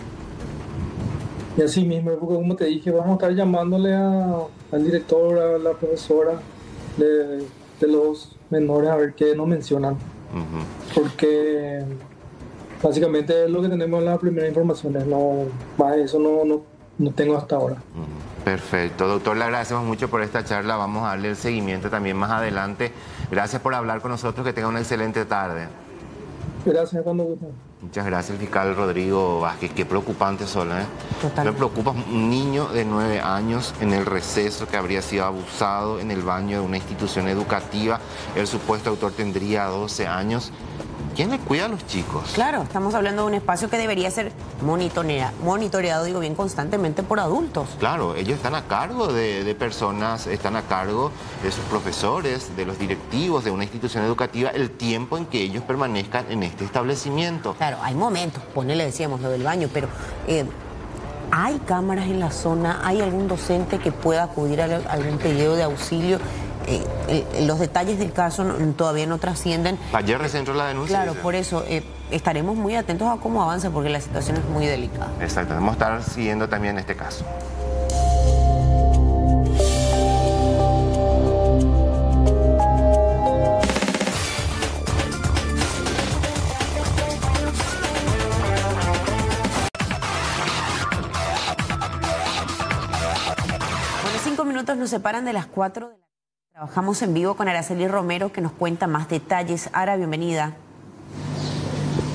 Y así mismo, porque como te dije, vamos a estar llamándole al director, a la profesora de los menores a ver qué nos mencionan. Porque básicamente es lo que tenemos en las primeras informaciones, más de eso no tengo hasta ahora. Perfecto, doctor, le agradecemos mucho por esta charla, vamos a darle el seguimiento también más adelante. Gracias por hablar con nosotros, que tenga una excelente tarde. Gracias, cuando guste. Muchas gracias, el fiscal Rodrigo Vázquez. Qué preocupante, Sola, ¿eh? Total. Me preocupa un niño de 9 años en el receso que habría sido abusado en el baño de una institución educativa. El supuesto autor tendría 12 años. ¿Quién le cuida a los chicos? Claro, estamos hablando de un espacio que debería ser monitoreado, digo bien, constantemente por adultos. Claro, ellos están a cargo de personas, están a cargo de sus profesores, de los directivos de una institución educativa, el tiempo en que ellos permanezcan en este establecimiento. Claro, hay momentos, le decíamos lo del baño, pero ¿hay cámaras en la zona? ¿Hay algún docente que pueda acudir a algún pedido de auxilio? Los detalles del caso todavía no trascienden. Ayer recién entró la denuncia. Claro, por eso estaremos muy atentos a cómo avanza, porque la situación es muy delicada. Exacto, vamos a estar siguiendo también este caso. Bueno, 5 minutos nos separan de las 4 de la tarde. Trabajamos en vivo con Araceli Romero, que nos cuenta más detalles. Ara, bienvenida.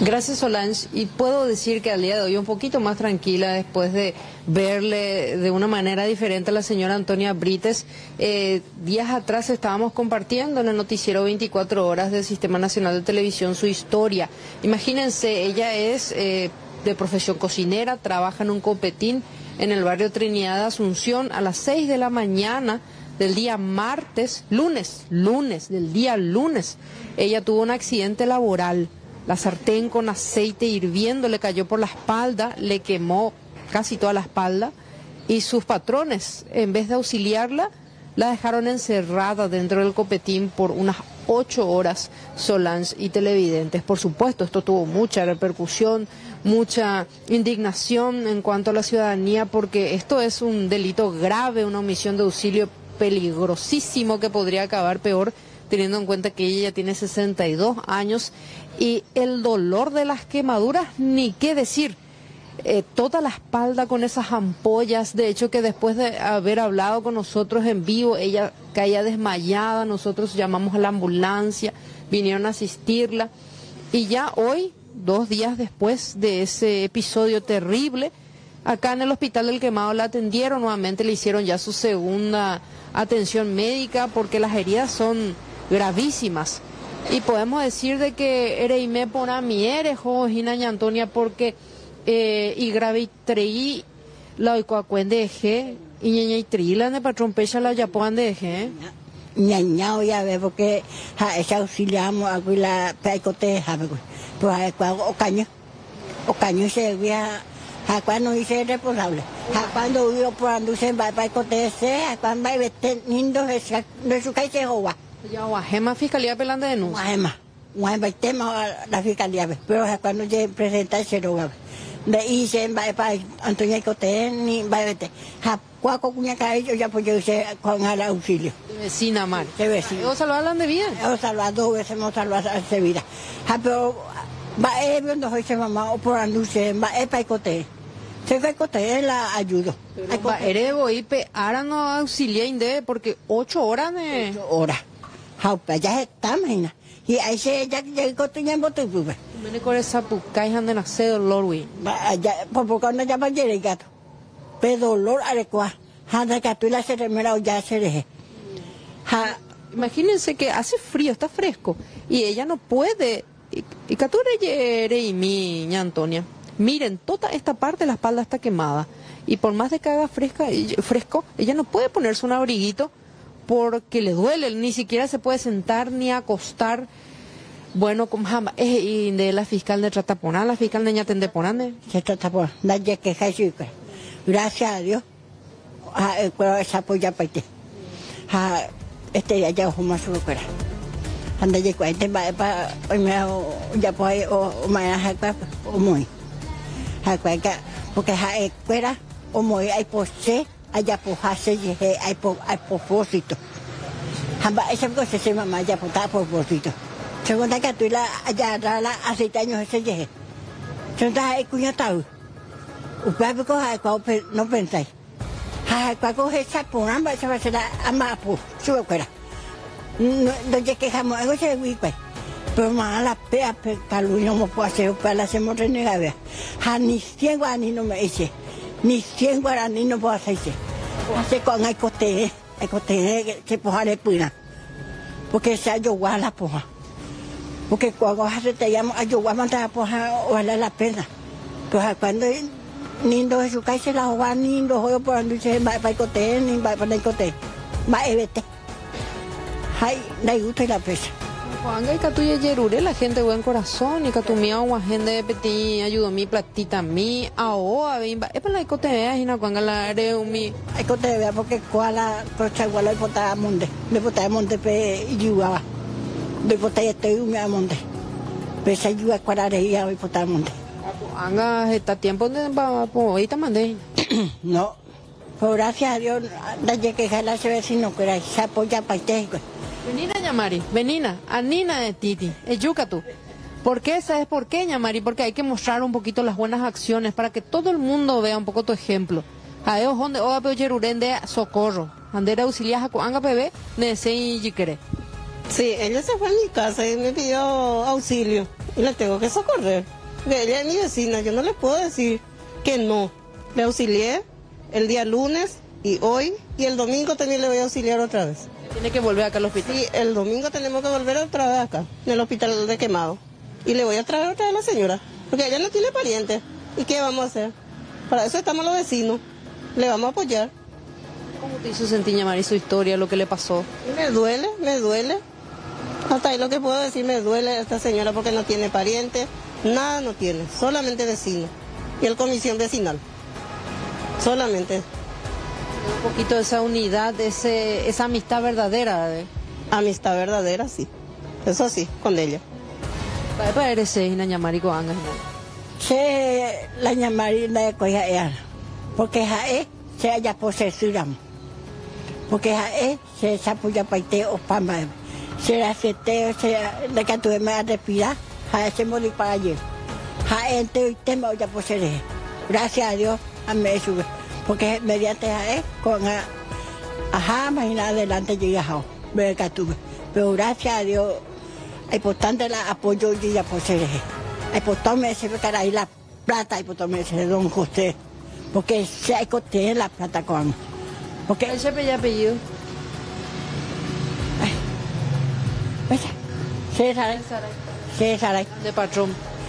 Gracias, Solange. Y puedo decir que al día de hoy un poquito más tranquila después de verle de una manera diferente a la señora Antonia Brites. Días atrás estábamos compartiendo en el noticiero 24 horas del Sistema Nacional de Televisión su historia. Imagínense, ella es de profesión cocinera, trabaja en un copetín en el barrio Trinidad de Asunción a las 6 de la mañana del día lunes, del día lunes. Ella tuvo un accidente laboral. La sartén con aceite hirviendo le cayó por la espalda, le quemó casi toda la espalda y sus patrones, en vez de auxiliarla, la dejaron encerrada dentro del copetín por unas 8 horas, Solange y televidentes. Por supuesto, esto tuvo mucha repercusión, mucha indignación en cuanto a la ciudadanía, porque esto es un delito grave, una omisión de auxilio peligrosísimo que podría acabar peor, teniendo en cuenta que ella ya tiene 62 años y el dolor de las quemaduras, ni qué decir. Toda la espalda con esas ampollas, de hecho que después de haber hablado con nosotros en vivo, ella caía desmayada, nosotros llamamos a la ambulancia, vinieron a asistirla y ya hoy, 2 días después de ese episodio terrible, acá en el Hospital del Quemado la atendieron nuevamente, le hicieron ya su segunda atención médica porque las heridas son gravísimas. Y podemos decir de que ereime pona miere Jojina Antonia porque y gravitrei la oicoacuende eje y ñeñeitrei la de patrón pecha la yapoan de eje. Ñañao ya ve porque esa auxiliamos a la paicote jabe pues ocaño se vía a cuando hice responsable a cuando yo por anduce va paicote se a cuando va vete nindo de su calle joa. Ya Guajema Fiscalía pelando denuncia. Guajema tema la Fiscalía, pero cuando se presenta el cero de hice va para Antonia Cote ni va vete. Ja cuaco cuña caello ya pues yo hice con el auxilio. De vecina Mar. De vecina. ¿O salvarán de bien? O salvar 2 veces hemos salvado a esa vida. Ja pero va viendo hoy se mamá o por anduce va para Cote. Se fue Cote la ayudo. Va erebo y pe ahora no auxilia inde porque 8 horas de 8 horas. Ya está, imagina. Y ahí se ya llegó tu tiempo tu pube. Me con esa pucay han de nacer dolor, güey. Por cuando ya va a llegar el gato. Pero dolor adecuado. Anda que tú la se remera o ya se deje. Imagínense que hace frío, está fresco. Y ella no puede. Y que tú y mi Antonia. Miren, toda esta parte de la espalda está quemada. Y por más de que haga fresco, ella no puede ponerse un abriguito porque le duele, ni siquiera se puede sentar ni acostar. Bueno, como jamás, y de la fiscal de Trataponá, la fiscal de Ñatendeponá. Se Trataponá, nadie queja y gracias a Dios, pero esa apoya para ti. Ya ojo más solo para. Anda ya cuente para ya pues o mañana o muy. Porque escuela o muy hay por ser allá por hacer hay propósito. Esa cosa se mamá ya por propósito. Segunda que tú la allá hace años ese llegue. Segunda hay cuñatado. Usted no pensáis. Cuando esa por ambas se va a hacer a más por su escuela. No ya quejamos algo se vive. Pero más la pea calu no me puedo hacer para la hacemos renegada. Ni 100 guaraní no me dice. Ni 100 guaraní no puedo hacer. Hace con el cote que poja de puna. Porque se ayuda la poja. Porque cuando te llamo ayuda a mandar a poja o vale la pena. Pues cuando nindo de su casa la juega nindo juego por donde se va para el cote ni va para el cote. Va evite. Ay, le gusta la pesa. Juanga y catuya yerure la gente buen corazón y catumía o gente de petit ayudó mi platita mi a bimba es para la cote vea y no cuanga la are mi hay cote vea porque cuala procha igual le botaba monte pe yuaba de botella estoy un monte pesa yuba cuarareía y botaba monte anga está tiempo de ahorita mandé no por gracias a Dios desde que jala se ve si no quiera se apoya para usted. Venina Ñamari, venina, Anina de Titi, Yucatú. ¿Por qué? ¿Sabes por qué, Ñamari? Porque hay que mostrar un poquito las buenas acciones para que todo el mundo vea un poco tu ejemplo. Adeo donde oa pe yerurende socorro. Andera auxiliaja con anga bebé, nese y yikere. Sí, ella se fue a mi casa y me pidió auxilio. y la tengo que socorrer. Porque ella es mi vecina, yo no le puedo decir que no. Le auxilié el día lunes y hoy, y el domingo también le voy a auxiliar otra vez. ¿Tiene que volver acá al hospital? Sí, el domingo tenemos que volver otra vez acá, en el hospital de Quemado. Y le voy a traer otra vez a la señora, porque ella no tiene parientes. ¿Y qué vamos a hacer? Para eso estamos los vecinos, le vamos a apoyar. ¿Cómo te hizo sentir, Yamari, su historia, lo que le pasó? Me duele. Hasta ahí lo que puedo decir, me duele a esta señora porque no tiene parientes, nada no tiene, solamente vecino. Y el comisión vecinal, solamente. Un poquito de esa unidad, esa amistad verdadera. Amistad verdadera, sí. Eso sí, con ella. Para eres una Yamari Coanga. Se la Yamari la coya ella, porque jae se haya posesión. Porque jae se sapuya paite o pamba. Se la seteo se la que tuve me respirar, jae se morí para ayer. Jae ente tema ya poseer. Gracias a Dios a me sube. Porque mediante jae con ajá, imagina adelante yo ya me tuve. Pero gracias a Dios hay importante la apoyo y ya poseer. Hay por me se cara ahí la plata y por me se don José. Porque se hay que tener la plata con. Porque ¿el chepe ya apellido? César. De patrón.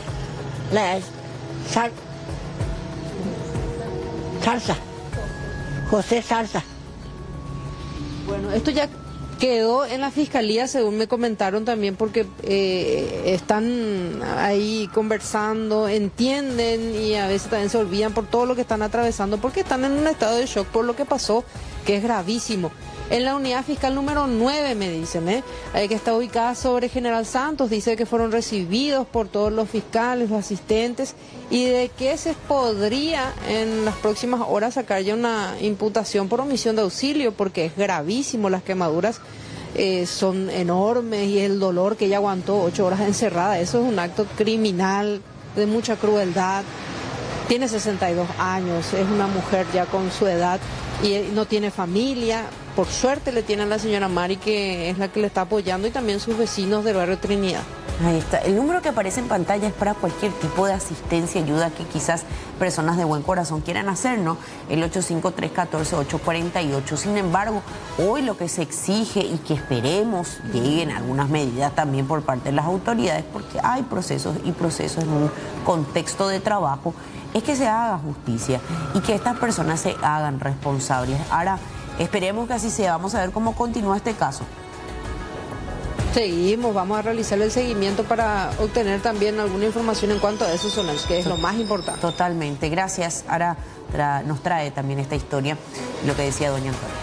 Salsa. José Salsa. Bueno, esto ya quedó en la fiscalía, según me comentaron también, porque están ahí conversando, entienden y a veces también se olvidan por todo lo que están atravesando, porque están en un estado de shock por lo que pasó, que es gravísimo. En la unidad fiscal número 9, me dicen, que está ubicada sobre General Santos, dice que fueron recibidos por todos los fiscales, los asistentes, y de que se podría en las próximas horas sacar ya una imputación por omisión de auxilio, porque es gravísimo, las quemaduras son enormes y el dolor que ella aguantó 8 horas encerrada, eso es un acto criminal de mucha crueldad. Tiene 62 años, es una mujer ya con su edad y no tiene familia. Por suerte le tiene a la señora Mari, que es la que le está apoyando, y también sus vecinos del barrio Trinidad. Ahí está. El número que aparece en pantalla es para cualquier tipo de asistencia, ayuda que quizás personas de buen corazón quieran hacer, ¿no? El 853-14-848. Sin embargo, hoy lo que se exige y que esperemos lleguen algunas medidas también por parte de las autoridades, porque hay procesos y procesos en un contexto de trabajo, es que se haga justicia y que estas personas se hagan responsables. Ahora, esperemos que así sea. Vamos a ver cómo continúa este caso. Seguimos, vamos a realizar el seguimiento para obtener también alguna información en cuanto a esos sones, que es lo más importante. Totalmente, gracias. Ahora nos trae también esta historia, lo que decía doña Antonia.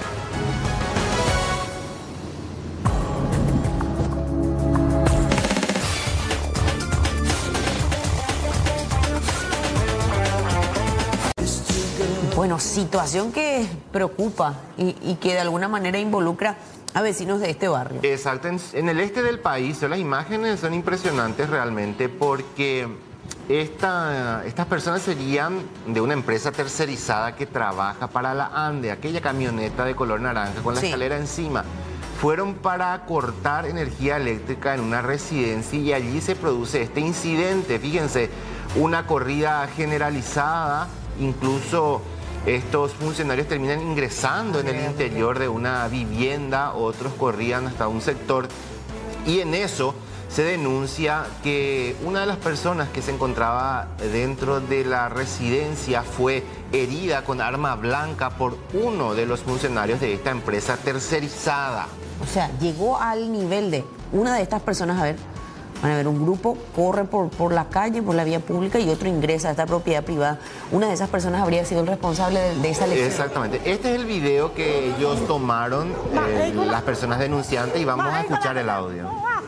Bueno, situación que preocupa y que de alguna manera involucra a vecinos de este barrio. Exacto, en el este del país las imágenes son impresionantes realmente, porque estas personas serían de una empresa tercerizada que trabaja para la ANDE, aquella camioneta de color naranja con la escalera encima. Fueron para cortar energía eléctrica en una residencia y allí se produce este incidente. Fíjense, una corrida generalizada, incluso estos funcionarios terminan ingresando en el interior de una vivienda, otros corrían hasta un sector, y en eso se denuncia que una de las personas que se encontraba dentro de la residencia fue herida con arma blanca por uno de los funcionarios de esta empresa tercerizada. O sea, llegó al nivel de una de estas personas, van a ver, un grupo corre por la calle, por la vía pública, y otro ingresa a esta propiedad privada. Una de esas personas habría sido el responsable de esa lesión. Exactamente. Este es el video que ellos tomaron, las personas denunciantes, y vamos a escuchar el audio.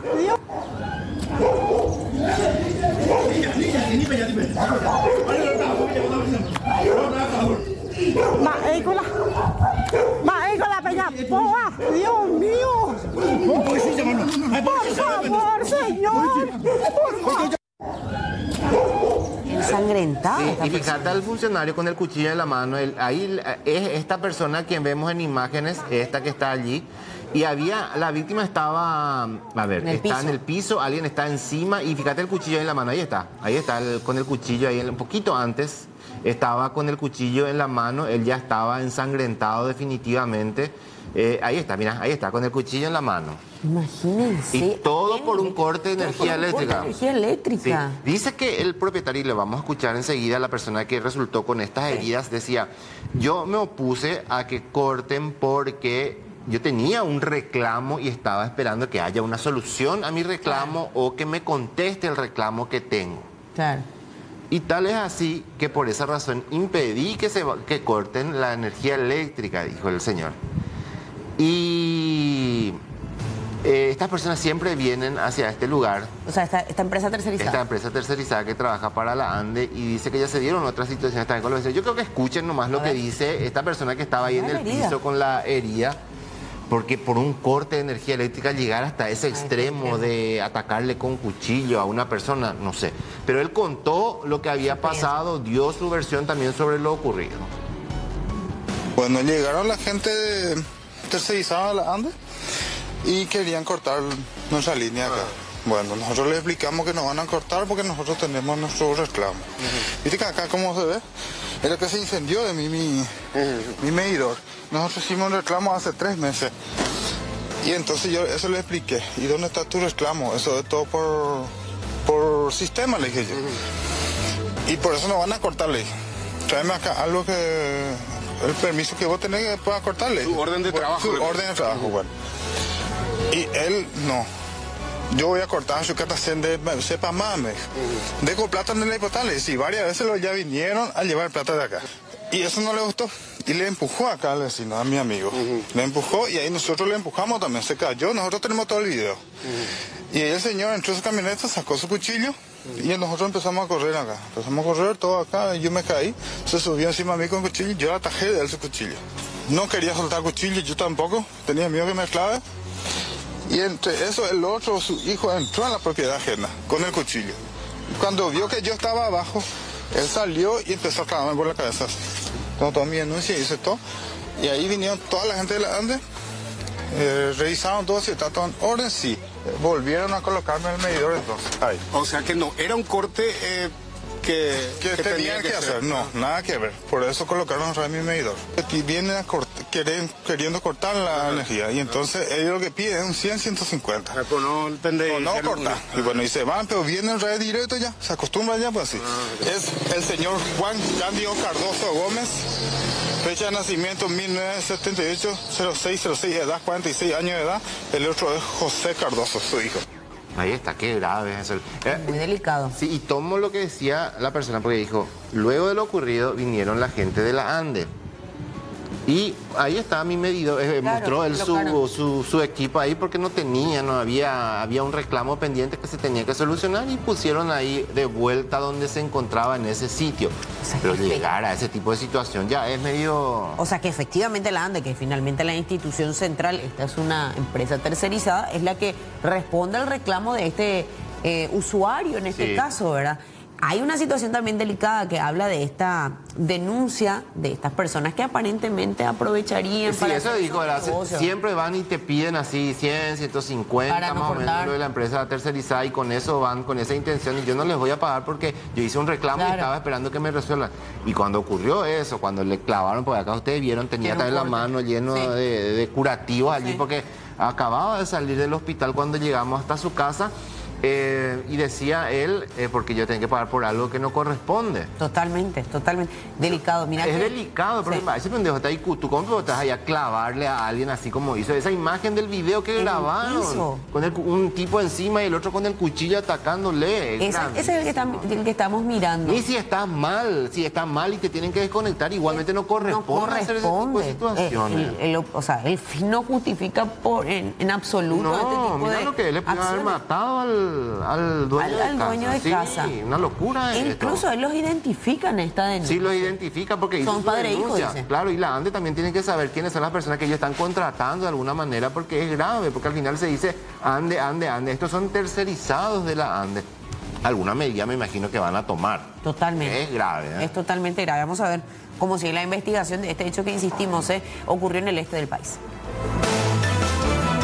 Dios mío. Por favor, señor. Ensangrentada. Sí, y fíjate al funcionario con el cuchillo en la mano. Ahí es esta persona quien vemos en imágenes, esta que está allí. Y la víctima estaba, a ver, está en el piso, alguien está encima y fíjate el cuchillo en la mano, ahí está con el cuchillo ahí, un poquito antes estaba con el cuchillo en la mano, él ya estaba ensangrentado definitivamente. Ahí está, mira, ahí está, con el cuchillo en la mano. Imagínense. Y todo por un corte de energía eléctrica. Energía eléctrica. Sí. Dice que el propietario, y le vamos a escuchar enseguida, la persona que resultó con estas heridas, decía, yo me opuse a que corten porque yo tenía un reclamo y estaba esperando que haya una solución a mi reclamo o que me conteste el reclamo que tengo. Claro. Y tal es así que por esa razón impedí que corten la energía eléctrica, dijo el señor. Y estas personas siempre vienen hacia este lugar. O sea, esta empresa tercerizada. Esta empresa tercerizada que trabaja para la ANDE y dice que ya se dieron otras situaciones también con los vecinos. Yo creo que escuchen nomás lo que dice esta persona que estaba ahí en el piso con la herida. Porque por un corte de energía eléctrica llegar hasta ese extremo de atacarle con cuchillo a una persona, no sé. Pero él contó lo que había pasado, dio su versión también sobre lo ocurrido. Bueno, llegaron la gente tercerizada a la ANDE y querían cortar nuestra línea acá. Bueno, nosotros les explicamos que nos van a cortar porque nosotros tenemos nuestro reclamo. Viste que acá, como se ve, era que se incendió de mi medidor. Nosotros hicimos un reclamo hace 3 meses. Y entonces yo eso le expliqué. ¿Y dónde está tu reclamo? Eso es todo por sistema, le dije yo. Y por eso nos van a cortar, le dije. Tráeme acá algo que... el permiso que vos tenés que pueda cortarle. Su orden de trabajo. Su orden de trabajo, bueno. Y él, no. Yo voy a cortar su catación de sepa más, me dijo. Dejo plata en la hipotale. Sí, varias veces ya vinieron a llevar plata de acá. Y eso no le gustó. Y le empujó acá al vecino, a mi amigo. Le empujó y ahí nosotros le empujamos también. Se cayó, nosotros tenemos todo el video. Y ahí el señor entró en su camioneta, sacó su cuchillo. Y nosotros empezamos a correr acá. Empezamos a correr todo acá. Y yo me caí. Se subió encima de mí con cuchillo. Yo atajé de él su cuchillo. No quería soltar cuchillo, yo tampoco. Tenía miedo que me clave. Y entre eso, el otro, su hijo, entró en la propiedad ajena con el cuchillo. Cuando vio que yo estaba abajo, él salió y empezó a clavarme por la cabeza. Tomó mi denuncia y hice todo. Y ahí vinieron toda la gente de la ANDE, revisaron todo, si está todo en orden, sí. Volvieron a colocarme el medidor entonces. Ahí. O sea que no, era un corte que tenían que hacer. No, nada que ver. Por eso colocaron otra vez mi medidor. Y vienen a queriendo cortar la energía. Y entonces ellos lo que piden es 100, 150. Pues no entendéis. No cortar. Y bueno, y se van, pero vienen otra vez directo ya. Se acostumbran ya, pues así. Es el señor Juan Cándido Cardoso Gómez. Fecha de nacimiento 1978, 0606, edad 46 años de edad. El otro es José Cardoso, su hijo. Ahí está, qué grave es eso. Muy delicado. Sí, y tomo lo que decía la persona porque dijo, luego de lo ocurrido vinieron la gente de la ANDE. Y ahí estaba mi medidor, mostró él su equipo ahí porque no había un reclamo pendiente que se tenía que solucionar y pusieron ahí de vuelta donde se encontraba en ese sitio. O sea, pero llegar a ese tipo de situación ya es medio... O sea que efectivamente la ANDE, que finalmente la institución central, esta es una empresa tercerizada, es la que responde al reclamo de este usuario en este caso, ¿verdad? Hay una situación también delicada que habla de esta denuncia de estas personas que aparentemente aprovecharían para... Sí, eso dijo, ¿verdad? Siempre van y te piden así 100, 150, más o menos lo de la empresa tercerizada y con eso van, con esa intención y yo no les voy a pagar porque yo hice un reclamo y estaba esperando que me resuelvan. Y cuando ocurrió eso, cuando le clavaron, por acá ustedes vieron, tenía también la mano lleno de curativos allí porque acababa de salir del hospital cuando llegamos hasta su casa. Y decía él, porque yo tengo que pagar por algo que no corresponde. Totalmente, totalmente. Delicado, mira. Es delicado, porque ese pendejo está ahí, tú cómo estás ahí a clavarle a alguien así como hizo. Esa imagen del video que grabaron, con un tipo encima y el otro con el cuchillo atacándole. Ese es el que estamos mirando. Y si estás mal y te tienen que desconectar, igualmente no corresponde hacer ese tipo de situaciones. O sea, el fin no justifica en absoluto este tipo mira lo que él le puede haber matado al dueño de casa. Sí, una locura. Incluso él los identifica en esta denuncia. Sí, los identifica porque son padre e hijo, dice. Claro, y la ANDE también tiene que saber quiénes son las personas que ellos están contratando de alguna manera porque es grave, porque al final se dice ANDE. Estos son tercerizados de la ANDE. Alguna medida me imagino que van a tomar. Totalmente. Es grave. Es totalmente grave. Vamos a ver cómo sigue la investigación de este hecho que, insistimos, ocurrió en el este del país.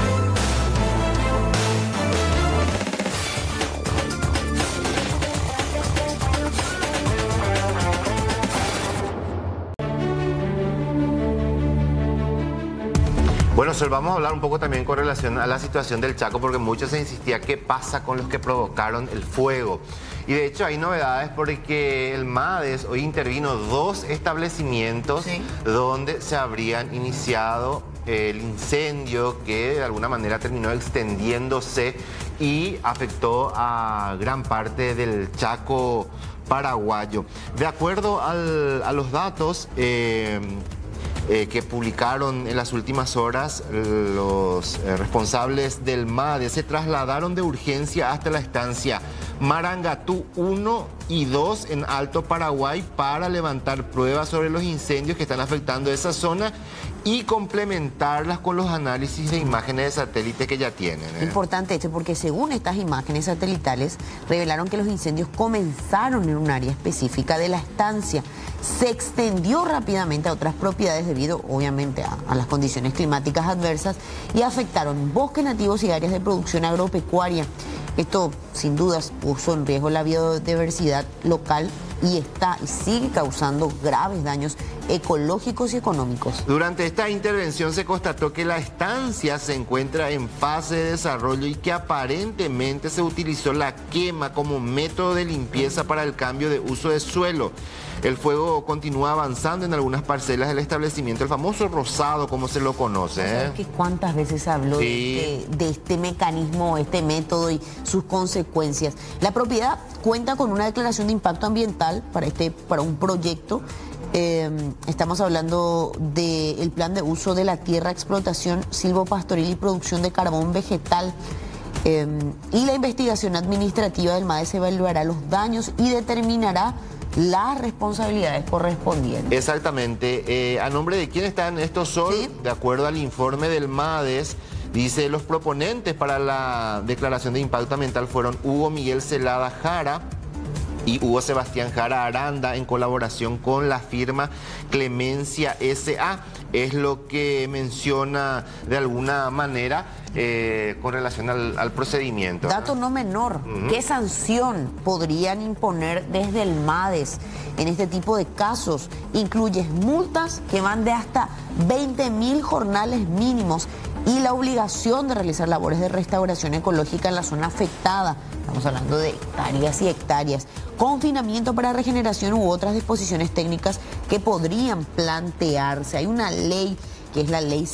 Bueno, Sol, vamos a hablar un poco también con relación a la situación del Chaco, porque mucho se insistía qué pasa con los que provocaron el fuego. Y de hecho hay novedades porque el MADES hoy intervino 2 establecimientos donde se habrían iniciado el incendio que de alguna manera terminó extendiéndose y afectó a gran parte del Chaco paraguayo. De acuerdo a los datos que publicaron en las últimas horas, los responsables del MADE se trasladaron de urgencia hasta la estancia Marangatú 1 y 2 en Alto Paraguay para levantar pruebas sobre los incendios que están afectando esa zona y complementarlas con los análisis de imágenes de satélite que ya tienen. Importante esto porque según estas imágenes satelitales revelaron que los incendios comenzaron en un área específica de la estancia, se extendió rápidamente a otras propiedades debido obviamente a las condiciones climáticas adversas y afectaron bosques nativos y áreas de producción agropecuaria. Esto sin dudas puso en riesgo la biodiversidad local y sigue causando graves daños ecológicos y económicos. Durante esta intervención se constató que la estancia se encuentra en fase de desarrollo y que aparentemente se utilizó la quema como método de limpieza para el cambio de uso de suelo. El fuego continúa avanzando en algunas parcelas del establecimiento, el famoso rosado, como se lo conoce. ¿Sabes que cuántas veces habló de este mecanismo, este método y sus consecuencias? La propiedad cuenta con una declaración de impacto ambiental para un proyecto. Estamos hablando del plan de uso de la tierra, explotación silvopastoril y producción de carbón vegetal. Y la investigación administrativa del MADES evaluará los daños y determinará las responsabilidades correspondientes. Exactamente. ¿A nombre de quién están estos Sol? De acuerdo al informe del MADES, dice los proponentes para la declaración de impacto ambiental fueron Hugo Miguel Celada Jara y Hugo Sebastián Jara Aranda en colaboración con la firma Clemencia S.A. Es lo que menciona de alguna manera con relación al procedimiento. Dato no menor, ¿qué sanción podrían imponer desde el MADES en este tipo de casos? Incluye multas que van de hasta 20.000 jornales mínimos y la obligación de realizar labores de restauración ecológica en la zona afectada. Estamos hablando de hectáreas y hectáreas. Confinamiento para regeneración u otras disposiciones técnicas que podrían plantearse. Hay una ley que es la ley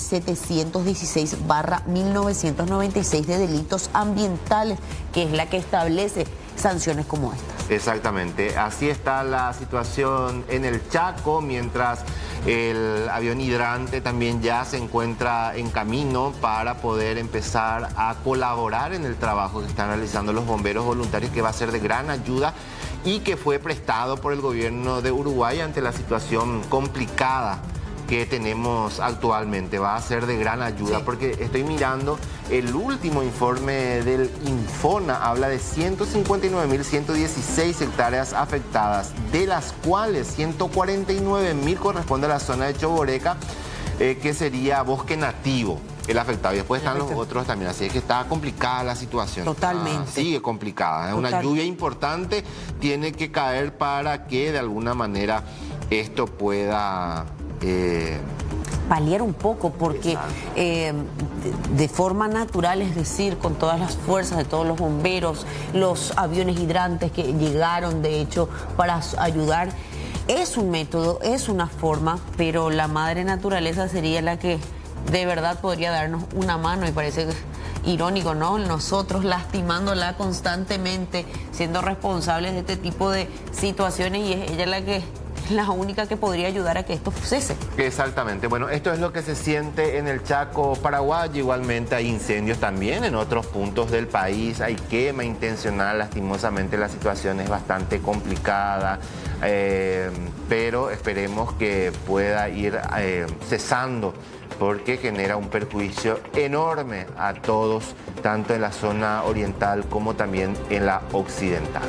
716/1996 de delitos ambientales, que es la que establece sanciones como estas. Exactamente, así está la situación en el Chaco, mientras el avión hidrante también ya se encuentra en camino para poder empezar a colaborar en el trabajo que están realizando los bomberos voluntarios, que va a ser de gran ayuda y que fue prestado por el gobierno de Uruguay ante la situación complicada que tenemos actualmente. Va a ser de gran ayuda porque estoy mirando el último informe del Infona, habla de 159.116 hectáreas afectadas, de las cuales 149.000 corresponde a la zona de Choboreca, que sería bosque nativo el afectado, y después están los otros también, así es que está complicada la situación. Totalmente. Sigue complicada, una lluvia importante tiene que caer para que de alguna manera esto pueda paliar un poco, porque de forma natural, es decir, con todas las fuerzas de todos los bomberos, los aviones hidrantes que llegaron de hecho para ayudar, es un método, es una forma, pero la madre naturaleza sería la que de verdad podría darnos una mano, y parece irónico, ¿no? Nosotros lastimándola constantemente, siendo responsables de este tipo de situaciones, y es ella la única que podría ayudar a que esto cese. Exactamente. Bueno, esto es lo que se siente en el Chaco paraguayo. Igualmente hay incendios también en otros puntos del país. Hay quema intencional. Lastimosamente la situación es bastante complicada. Pero esperemos que pueda ir cesando, porque genera un perjuicio enorme a todos, tanto en la zona oriental como también en la occidental.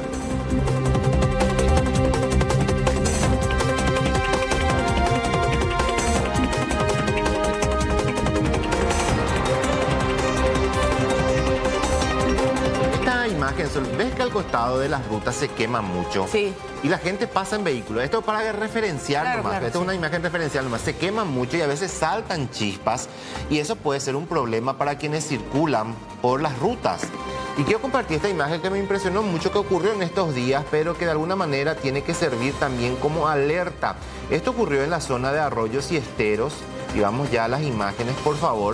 una imagen, ves que al costado de las rutas se quema mucho. Sí. Y la gente pasa en vehículos. Esto para referenciar Claro, nomás. claro, Esto es una imagen referencial nomás. Se quema mucho y a veces saltan chispas. Y eso puede ser un problema para quienes circulan por las rutas. Y quiero compartir esta imagen que me impresionó mucho, que ocurrió en estos días, pero que de alguna manera tiene que servir también como alerta. Esto ocurrió en la zona de Arroyos y Esteros. Y vamos ya a las imágenes, por favor,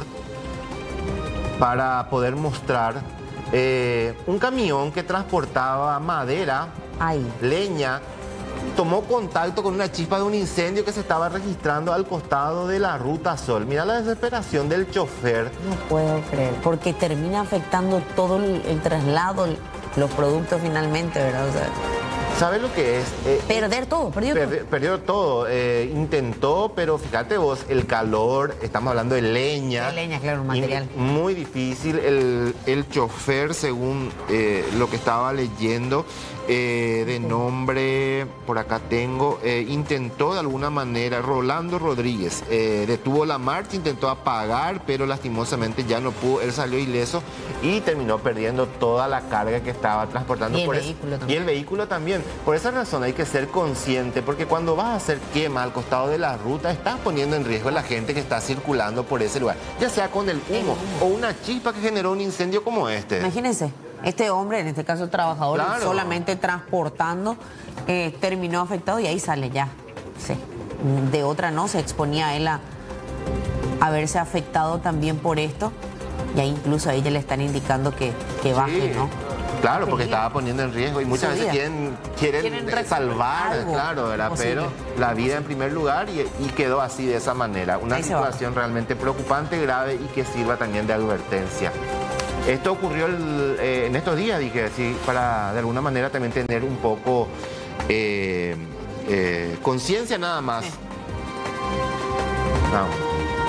para poder mostrar un camión que transportaba madera, leña, tomó contacto con una chispa de un incendio que se estaba registrando al costado de la Ruta Sol. Mira la desesperación del chofer. No puedo creer, porque termina afectando todo el traslado, los productos finalmente, ¿verdad? O sea, ¿sabes lo que es? Perder todo, perdió todo. Intentó, pero fíjate vos, el calor, estamos hablando de leña. De leña, claro, un material. Muy difícil. El chofer, según lo que estaba leyendo, de nombre, por acá tengo, intentó de alguna manera, Rolando Rodríguez, detuvo la marcha, intentó apagar, pero lastimosamente ya no pudo. Él salió ileso y terminó perdiendo toda la carga que estaba transportando. Y el vehículo también. Y el vehículo también. Por esa razón hay que ser consciente, porque cuando vas a hacer quema al costado de la ruta, estás poniendo en riesgo a la gente que está circulando por ese lugar, ya sea con el humo o una chispa que generó un incendio como este. Imagínense, este hombre, en este caso el trabajador, Claro. solamente transportando, terminó afectado y ahí sale ya. Sí. De otra no, se exponía él a verse afectado también por esto, y ahí incluso a ella le están indicando que baje, ¿no? Claro, porque estaba poniendo en riesgo y muchas veces quieren salvar, algo claro, ¿verdad? posible. Pero la vida en primer lugar y quedó así de esa manera. Una situación realmente preocupante, grave y que sirva también de advertencia. Esto ocurrió en estos días, dije así, para de alguna manera también tener un poco conciencia nada más. No.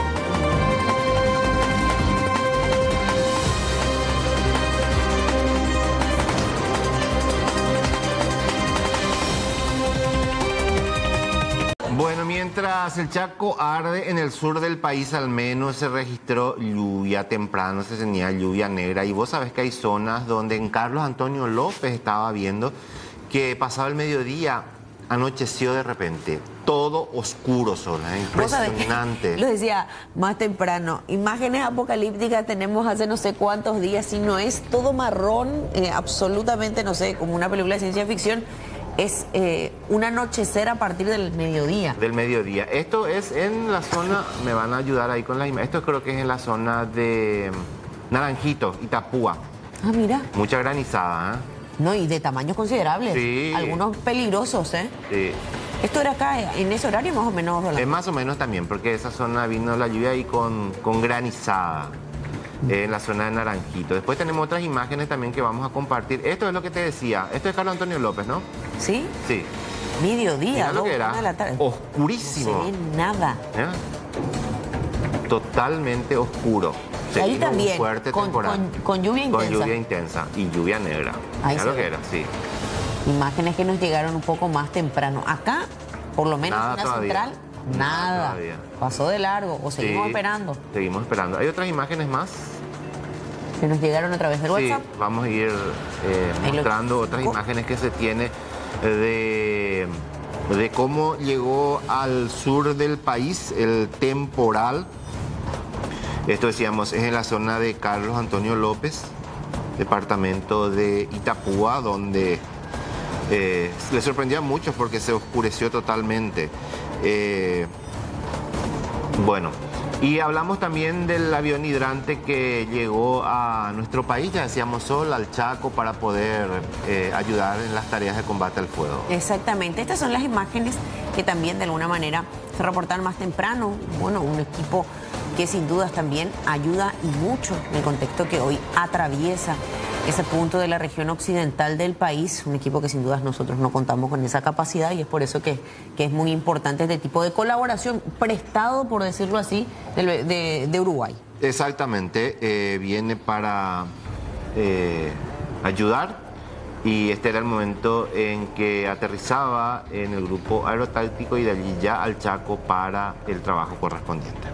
Bueno, mientras el Chaco arde, en el sur del país al menos se registró lluvia temprano, se tenía lluvia negra. Y vos sabés que hay zonas donde en Carlos Antonio López estaba viendo que pasado el mediodía anocheció de repente. Todo oscuro, zona, impresionante. Lo decía más temprano, imágenes apocalípticas tenemos hace no sé cuántos días, si no es todo marrón, absolutamente, no sé, como una película de ciencia ficción. Es un anochecer a partir del mediodía. Del mediodía. Esto es en la zona, me van a ayudar ahí con la imagen. Esto creo que es en la zona de Naranjito, Itapúa. Ah, mira. Mucha granizada, ¿eh? No, y de tamaños considerables. Sí. Algunos peligrosos, ¿eh? Sí. ¿Esto era acá en ese horario más o menos? Más o menos también, porque esa zona vino la lluvia ahí con granizada. En la zona de Naranjito. Después tenemos otras imágenes también que vamos a compartir. Esto es lo que te decía. Esto es Carlos Antonio López, ¿no? ¿Sí? Sí. Mediodía, Mirá lo que era. de la tarde. Oscurísimo. No se ve nada. ¿Eh? Totalmente oscuro. Y ahí también, fuerte con lluvia intensa. Con lluvia intensa y lluvia negra. Ahí Mirá lo que era, sí. Imágenes que nos llegaron un poco más temprano. Acá, por lo menos nada en la todavía. central, nada. Todavía. Pasó de largo o seguimos esperando. Seguimos esperando. ¿Hay otras imágenes más? Que nos llegaron a través del WhatsApp. Sí, vamos a ir mostrando otras imágenes que se tiene de cómo llegó al sur del país el temporal. Esto decíamos, es en la zona de Carlos Antonio López, departamento de Itapúa, donde le sorprendió a muchos porque se oscureció totalmente. Bueno, y hablamos también del avión hidrante que llegó a nuestro país, ya decíamos Sol, al Chaco, para poder ayudar en las tareas de combate al fuego. Exactamente, estas son las imágenes que también de alguna manera se reportaron más temprano. Bueno, un equipo que sin dudas también ayuda y mucho en el contexto que hoy atraviesa ese punto de la región occidental del país, un equipo que sin dudas nosotros no contamos con esa capacidad y es por eso que es muy importante este tipo de colaboración prestado, por decirlo así, de Uruguay. Exactamente, viene para ayudar y este era el momento en que aterrizaba en el grupo aerotáctico y de allí ya al Chaco para el trabajo correspondiente.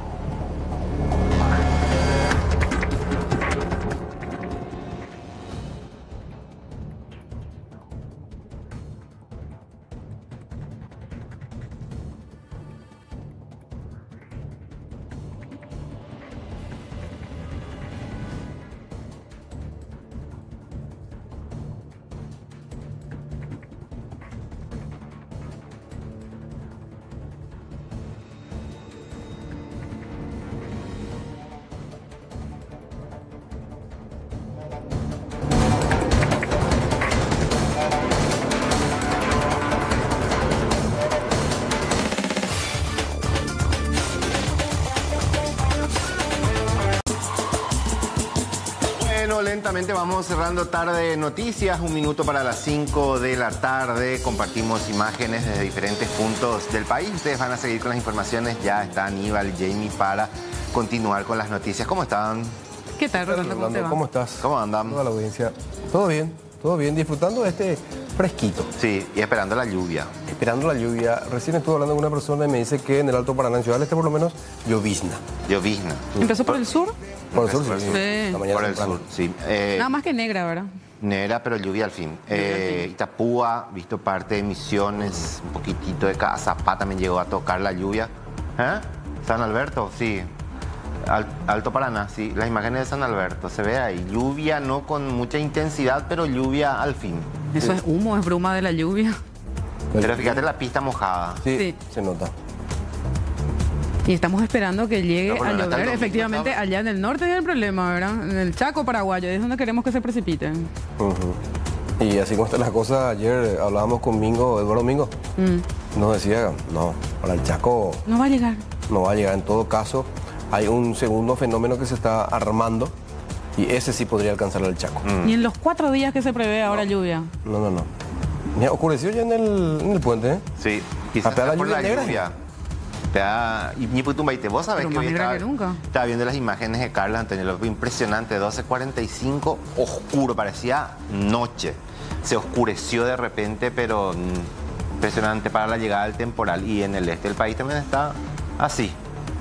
justamente vamos cerrando tarde noticias, 1 minuto para las 5 de la tarde. Compartimos imágenes desde diferentes puntos del país. Ustedes van a seguir con las informaciones. Ya está Aníbal y Jamie para continuar con las noticias. ¿Cómo están? ¿Qué tal, Rolando? ¿Cómo te va? ¿Cómo estás? ¿Cómo andan? Toda la audiencia. Todo bien, disfrutando de este fresquito. Sí, y esperando la lluvia. Esperando la lluvia. Recién estuve hablando con una persona y me dice que en el Alto Paraná, en Ciudad del Este por lo menos, llovizna. Llovizna. ¿Empezó por el sur? Por el sur, sí. Sí. La mañana Por el temprano. sur, sí. Nada más que negra, ¿verdad? Negra, pero lluvia al fin. Itapúa, visto parte de Misiones, un poquitito de Cazapá también llegó a tocar la lluvia. San Alberto, sí. Alto Paraná, sí. Las imágenes de San Alberto, se ve ahí. Lluvia no con mucha intensidad, pero lluvia al fin. Eso es humo, es bruma de la lluvia. Pero fíjate la pista mojada. Sí, se nota. Y estamos esperando que llegue No, a no está el llover. domingo, Efectivamente, allá en el norte es el problema, ¿verdad? En el Chaco paraguayo, es donde queremos que se precipiten. Y así como están las cosas, ayer hablábamos con Eduardo Mingo. Nos decía, no, para el Chaco No va a llegar. no va a llegar. En todo caso, hay un segundo fenómeno que se está armando y ese sí podría alcanzar al Chaco. Y en los 4 días que se prevé ahora lluvia. No. Mira, oscureció ya en el puente, ¿eh? Sí, quizás Hasta la por la lluvia negra. lluvia. Y ni putumbaite, vos sabés Pero que más hoy negra que nunca. estaba viendo las imágenes de Carlos Antonio López, impresionante, 12:45, oscuro, parecía noche. Se oscureció de repente, pero impresionante para la llegada del temporal. Y en el este del país también está así.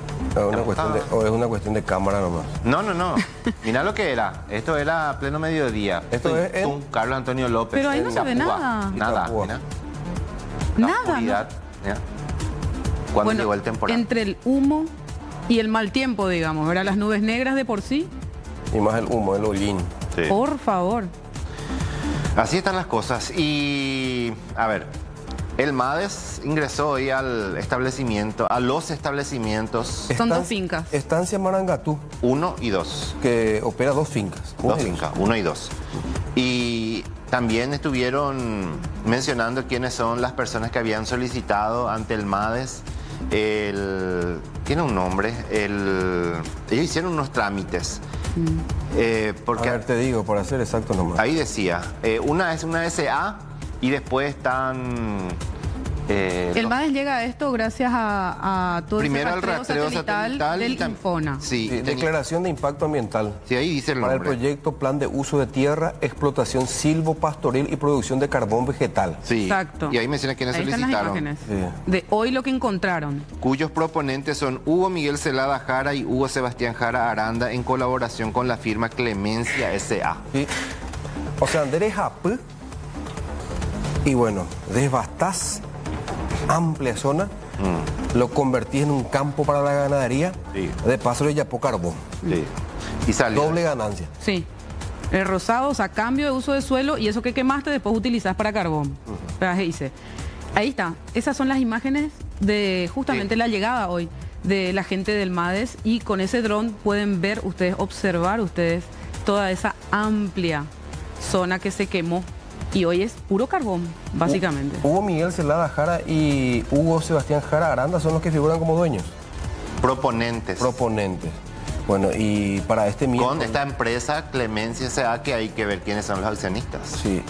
O es una cuestión de cámara nomás. No. Mirá lo que era. Esto era pleno mediodía. Esto es en Carlos Antonio López. Pero ahí no se ve Itapúa. nada. Nada, Itapúa. mirá. La Nada, oscuridad, mirá. Cuando Bueno, llegó el temporal. entre el humo y el mal tiempo, digamos, ¿verdad? Las nubes negras de por sí. Y más el humo, el hollín. Sí. Por favor. Así están las cosas. Y, a ver, el MADES ingresó hoy al establecimiento, a los establecimientos. Son 2 fincas. Estancia Marangatú. 1 y 2. Que opera 2 fincas. 2 fincas, 1 y 2. Y también estuvieron mencionando quiénes son las personas que habían solicitado ante el MADES. Tiene un nombre. Ellos hicieron unos trámites. Porque A ver, te digo, por hacer exacto nomás. ahí decía, una es una SA y después están... El MADES llega a esto gracias a todo primero ese al rastreo rastreo satelital del y tam- Infona. Sí, Declaración de impacto ambiental. Sí, ahí dice el Para el nombre. proyecto Plan de Uso de Tierra, Explotación Silvopastoril y Producción de Carbón Vegetal. Sí. Exacto. Y ahí menciona quiénes Ahí están las solicitaron. imágenes. De hoy lo que encontraron. Cuyos proponentes son Hugo Miguel Celada Jara y Hugo Sebastián Jara Aranda en colaboración con la firma Clemencia S.A. Sí. O sea, Andrés Apı. Y bueno, desbastás amplia zona, lo convertís en un campo para la ganadería, de paso le yapó carbón. Sí. Y salió. Doble ganancia. Sí. El rosado, o sea, cambio de uso de suelo y eso que quemaste después utilizás para carbón. Dice. Ahí está. Esas son las imágenes de justamente la llegada hoy de la gente del MADES y con ese dron pueden ver ustedes, observar ustedes toda esa amplia zona que se quemó. Y hoy es puro carbón, básicamente. Hugo Miguel Celada Jara y Hugo Sebastián Jara Aranda son los que figuran como dueños. Proponentes. Proponentes. Bueno, y para este miércoles... Con esta empresa Clemencia S.A. que hay que ver quiénes son los accionistas. Sí.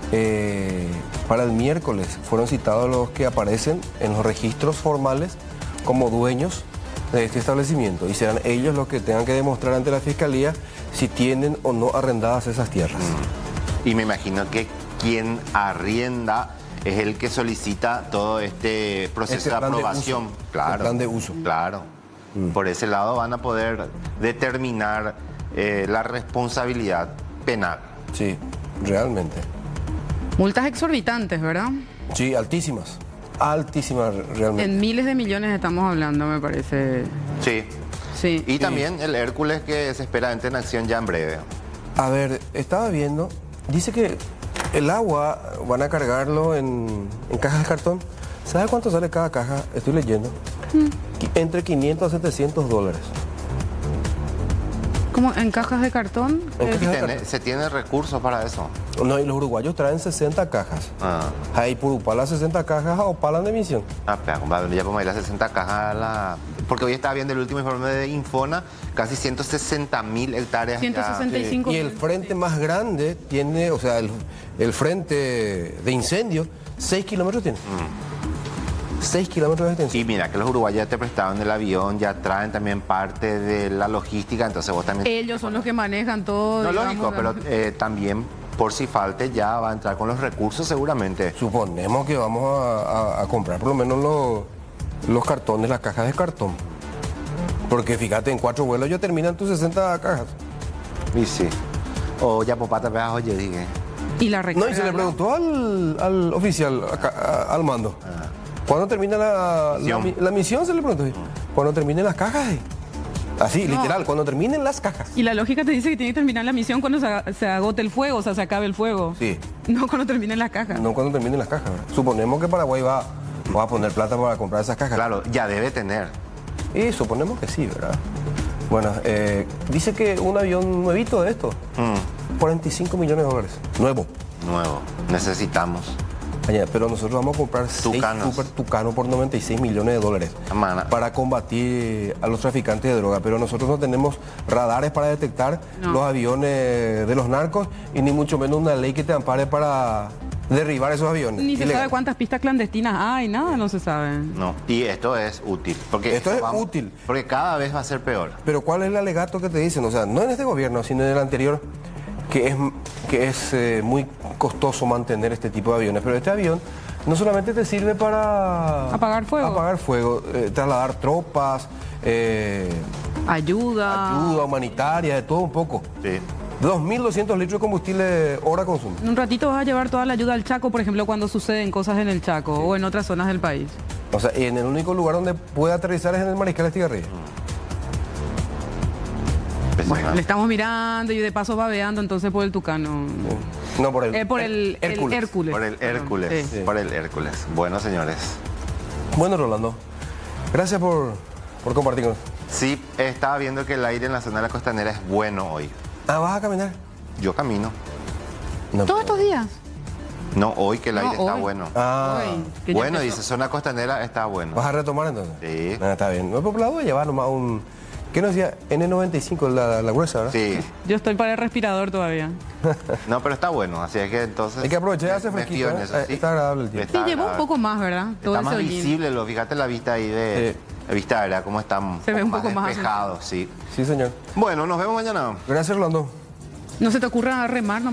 Para el miércoles fueron citados los que aparecen en los registros formales como dueños de este establecimiento y serán ellos los que tengan que demostrar ante la Fiscalía si tienen o no arrendadas esas tierras. Y me imagino que quien arrienda es el que solicita todo este proceso de aprobación. Claro. El plan de uso. Claro. Por ese lado van a poder determinar la responsabilidad penal. Sí, realmente. Multas exorbitantes, ¿verdad? Sí, altísimas. Altísimas realmente. En miles de millones estamos hablando, me parece. Sí. Sí. Y también el Hércules que se espera entre en acción ya en breve. A ver, estaba viendo, dice que el agua van a cargarlo en cajas de cartón. ¿Sabe cuánto sale cada caja? Estoy leyendo. Entre 500 a $700. ¿Cómo? ¿En cajas de cartón? Se tiene recursos para eso. No, y los uruguayos traen 60 cajas. Ahí por upala 60 cajas a opalan de emisión. Pero compadre, ya podemos ir a 60 cajas a la... Porque hoy estaba viendo el último informe de Infona, casi 160.000 hectáreas. 165. Y el frente más grande tiene, o sea, el frente de incendio, 6 kilómetros tiene. 6 kilómetros de extensión. Y mira que los uruguayos ya te prestaron el avión, ya traen también parte de la logística, entonces vos también... Ellos son los que manejan todo. No, lógico, pero también por si falte ya va a entrar con los recursos seguramente. Suponemos que vamos a comprar por lo menos los cartones, las cajas de cartón. Porque fíjate, en 4 vuelos ya terminan tus 60 cajas. Y sí. O ya popata pegas, oye, dije. Y la recarga. No, y se le preguntó al oficial, al mando. ¿Cuándo termina la misión? Se le preguntó. ¿Cuándo terminen las cajas? Así, no. Literal, cuando terminen las cajas. Y la lógica te dice que tiene que terminar la misión cuando se agote el fuego, o sea, se acabe el fuego. Sí. No cuando terminen las cajas. No cuando terminen las cajas. Suponemos que Paraguay va a poner plata para comprar esas cajas. Claro, ya debe tener. Y suponemos que sí, ¿verdad? Bueno, dice que un avión nuevito de esto, 45 millones de dólares. Nuevo. Necesitamos. Pero nosotros vamos a comprar 6 Super Tucano por 96 millones de dólares para combatir a los traficantes de droga. Pero nosotros no tenemos radares para detectar los aviones de los narcos y ni mucho menos una ley que te ampare para derribar esos aviones. Ni se sabe cuántas pistas clandestinas hay, nada, no se sabe. No, y esto es útil. Porque esto es útil. Porque cada vez va a ser peor. Pero ¿cuál es el alegato que te dicen? O sea, no en este gobierno, sino en el anterior, que es muy costoso mantener este tipo de aviones. Pero este avión no solamente te sirve para... Apagar fuego. Trasladar tropas, ayuda humanitaria, de todo un poco. Sí. 2.200 litros de combustible hora consumo. En un ratito vas a llevar toda la ayuda al Chaco, por ejemplo, cuando suceden cosas en el Chaco o en otras zonas del país. O sea, en el único lugar donde puede aterrizar es en el Mariscal Estigarribia. Bueno, le estamos mirando y de paso babeando entonces por el Tucano. No, por el Hércules. Por el Hércules. Sí. Por el Hércules. Bueno, señores. Bueno, Rolando. Gracias por compartir con nosotros. Sí, estaba viendo que el aire en la zona de la costanera es bueno hoy. ¿Vas a caminar? Yo camino. ¿Todos estos días? No, hoy que el aire está bueno. Hoy, bueno, dice, zona costanera está bueno. ¿Vas a retomar entonces? Sí. Está bien. No es por lado de llevar nomás un... ¿Qué nos decía? N95, la gruesa, ¿verdad? Sí. Yo estoy para el respirador todavía. No, pero está bueno, así es que entonces... Hay que aprovechar, hace fresquito, ¿sí? Está agradable el tiempo. Sí, llevó un poco más, ¿verdad? Todo está más visible, fíjate la vista ahí de... La vista aérea, cómo está se ve un poco más despejado, sí. Sí, señor. Bueno, nos vemos mañana. Gracias, Rolando. No se te ocurra remar, ¿no?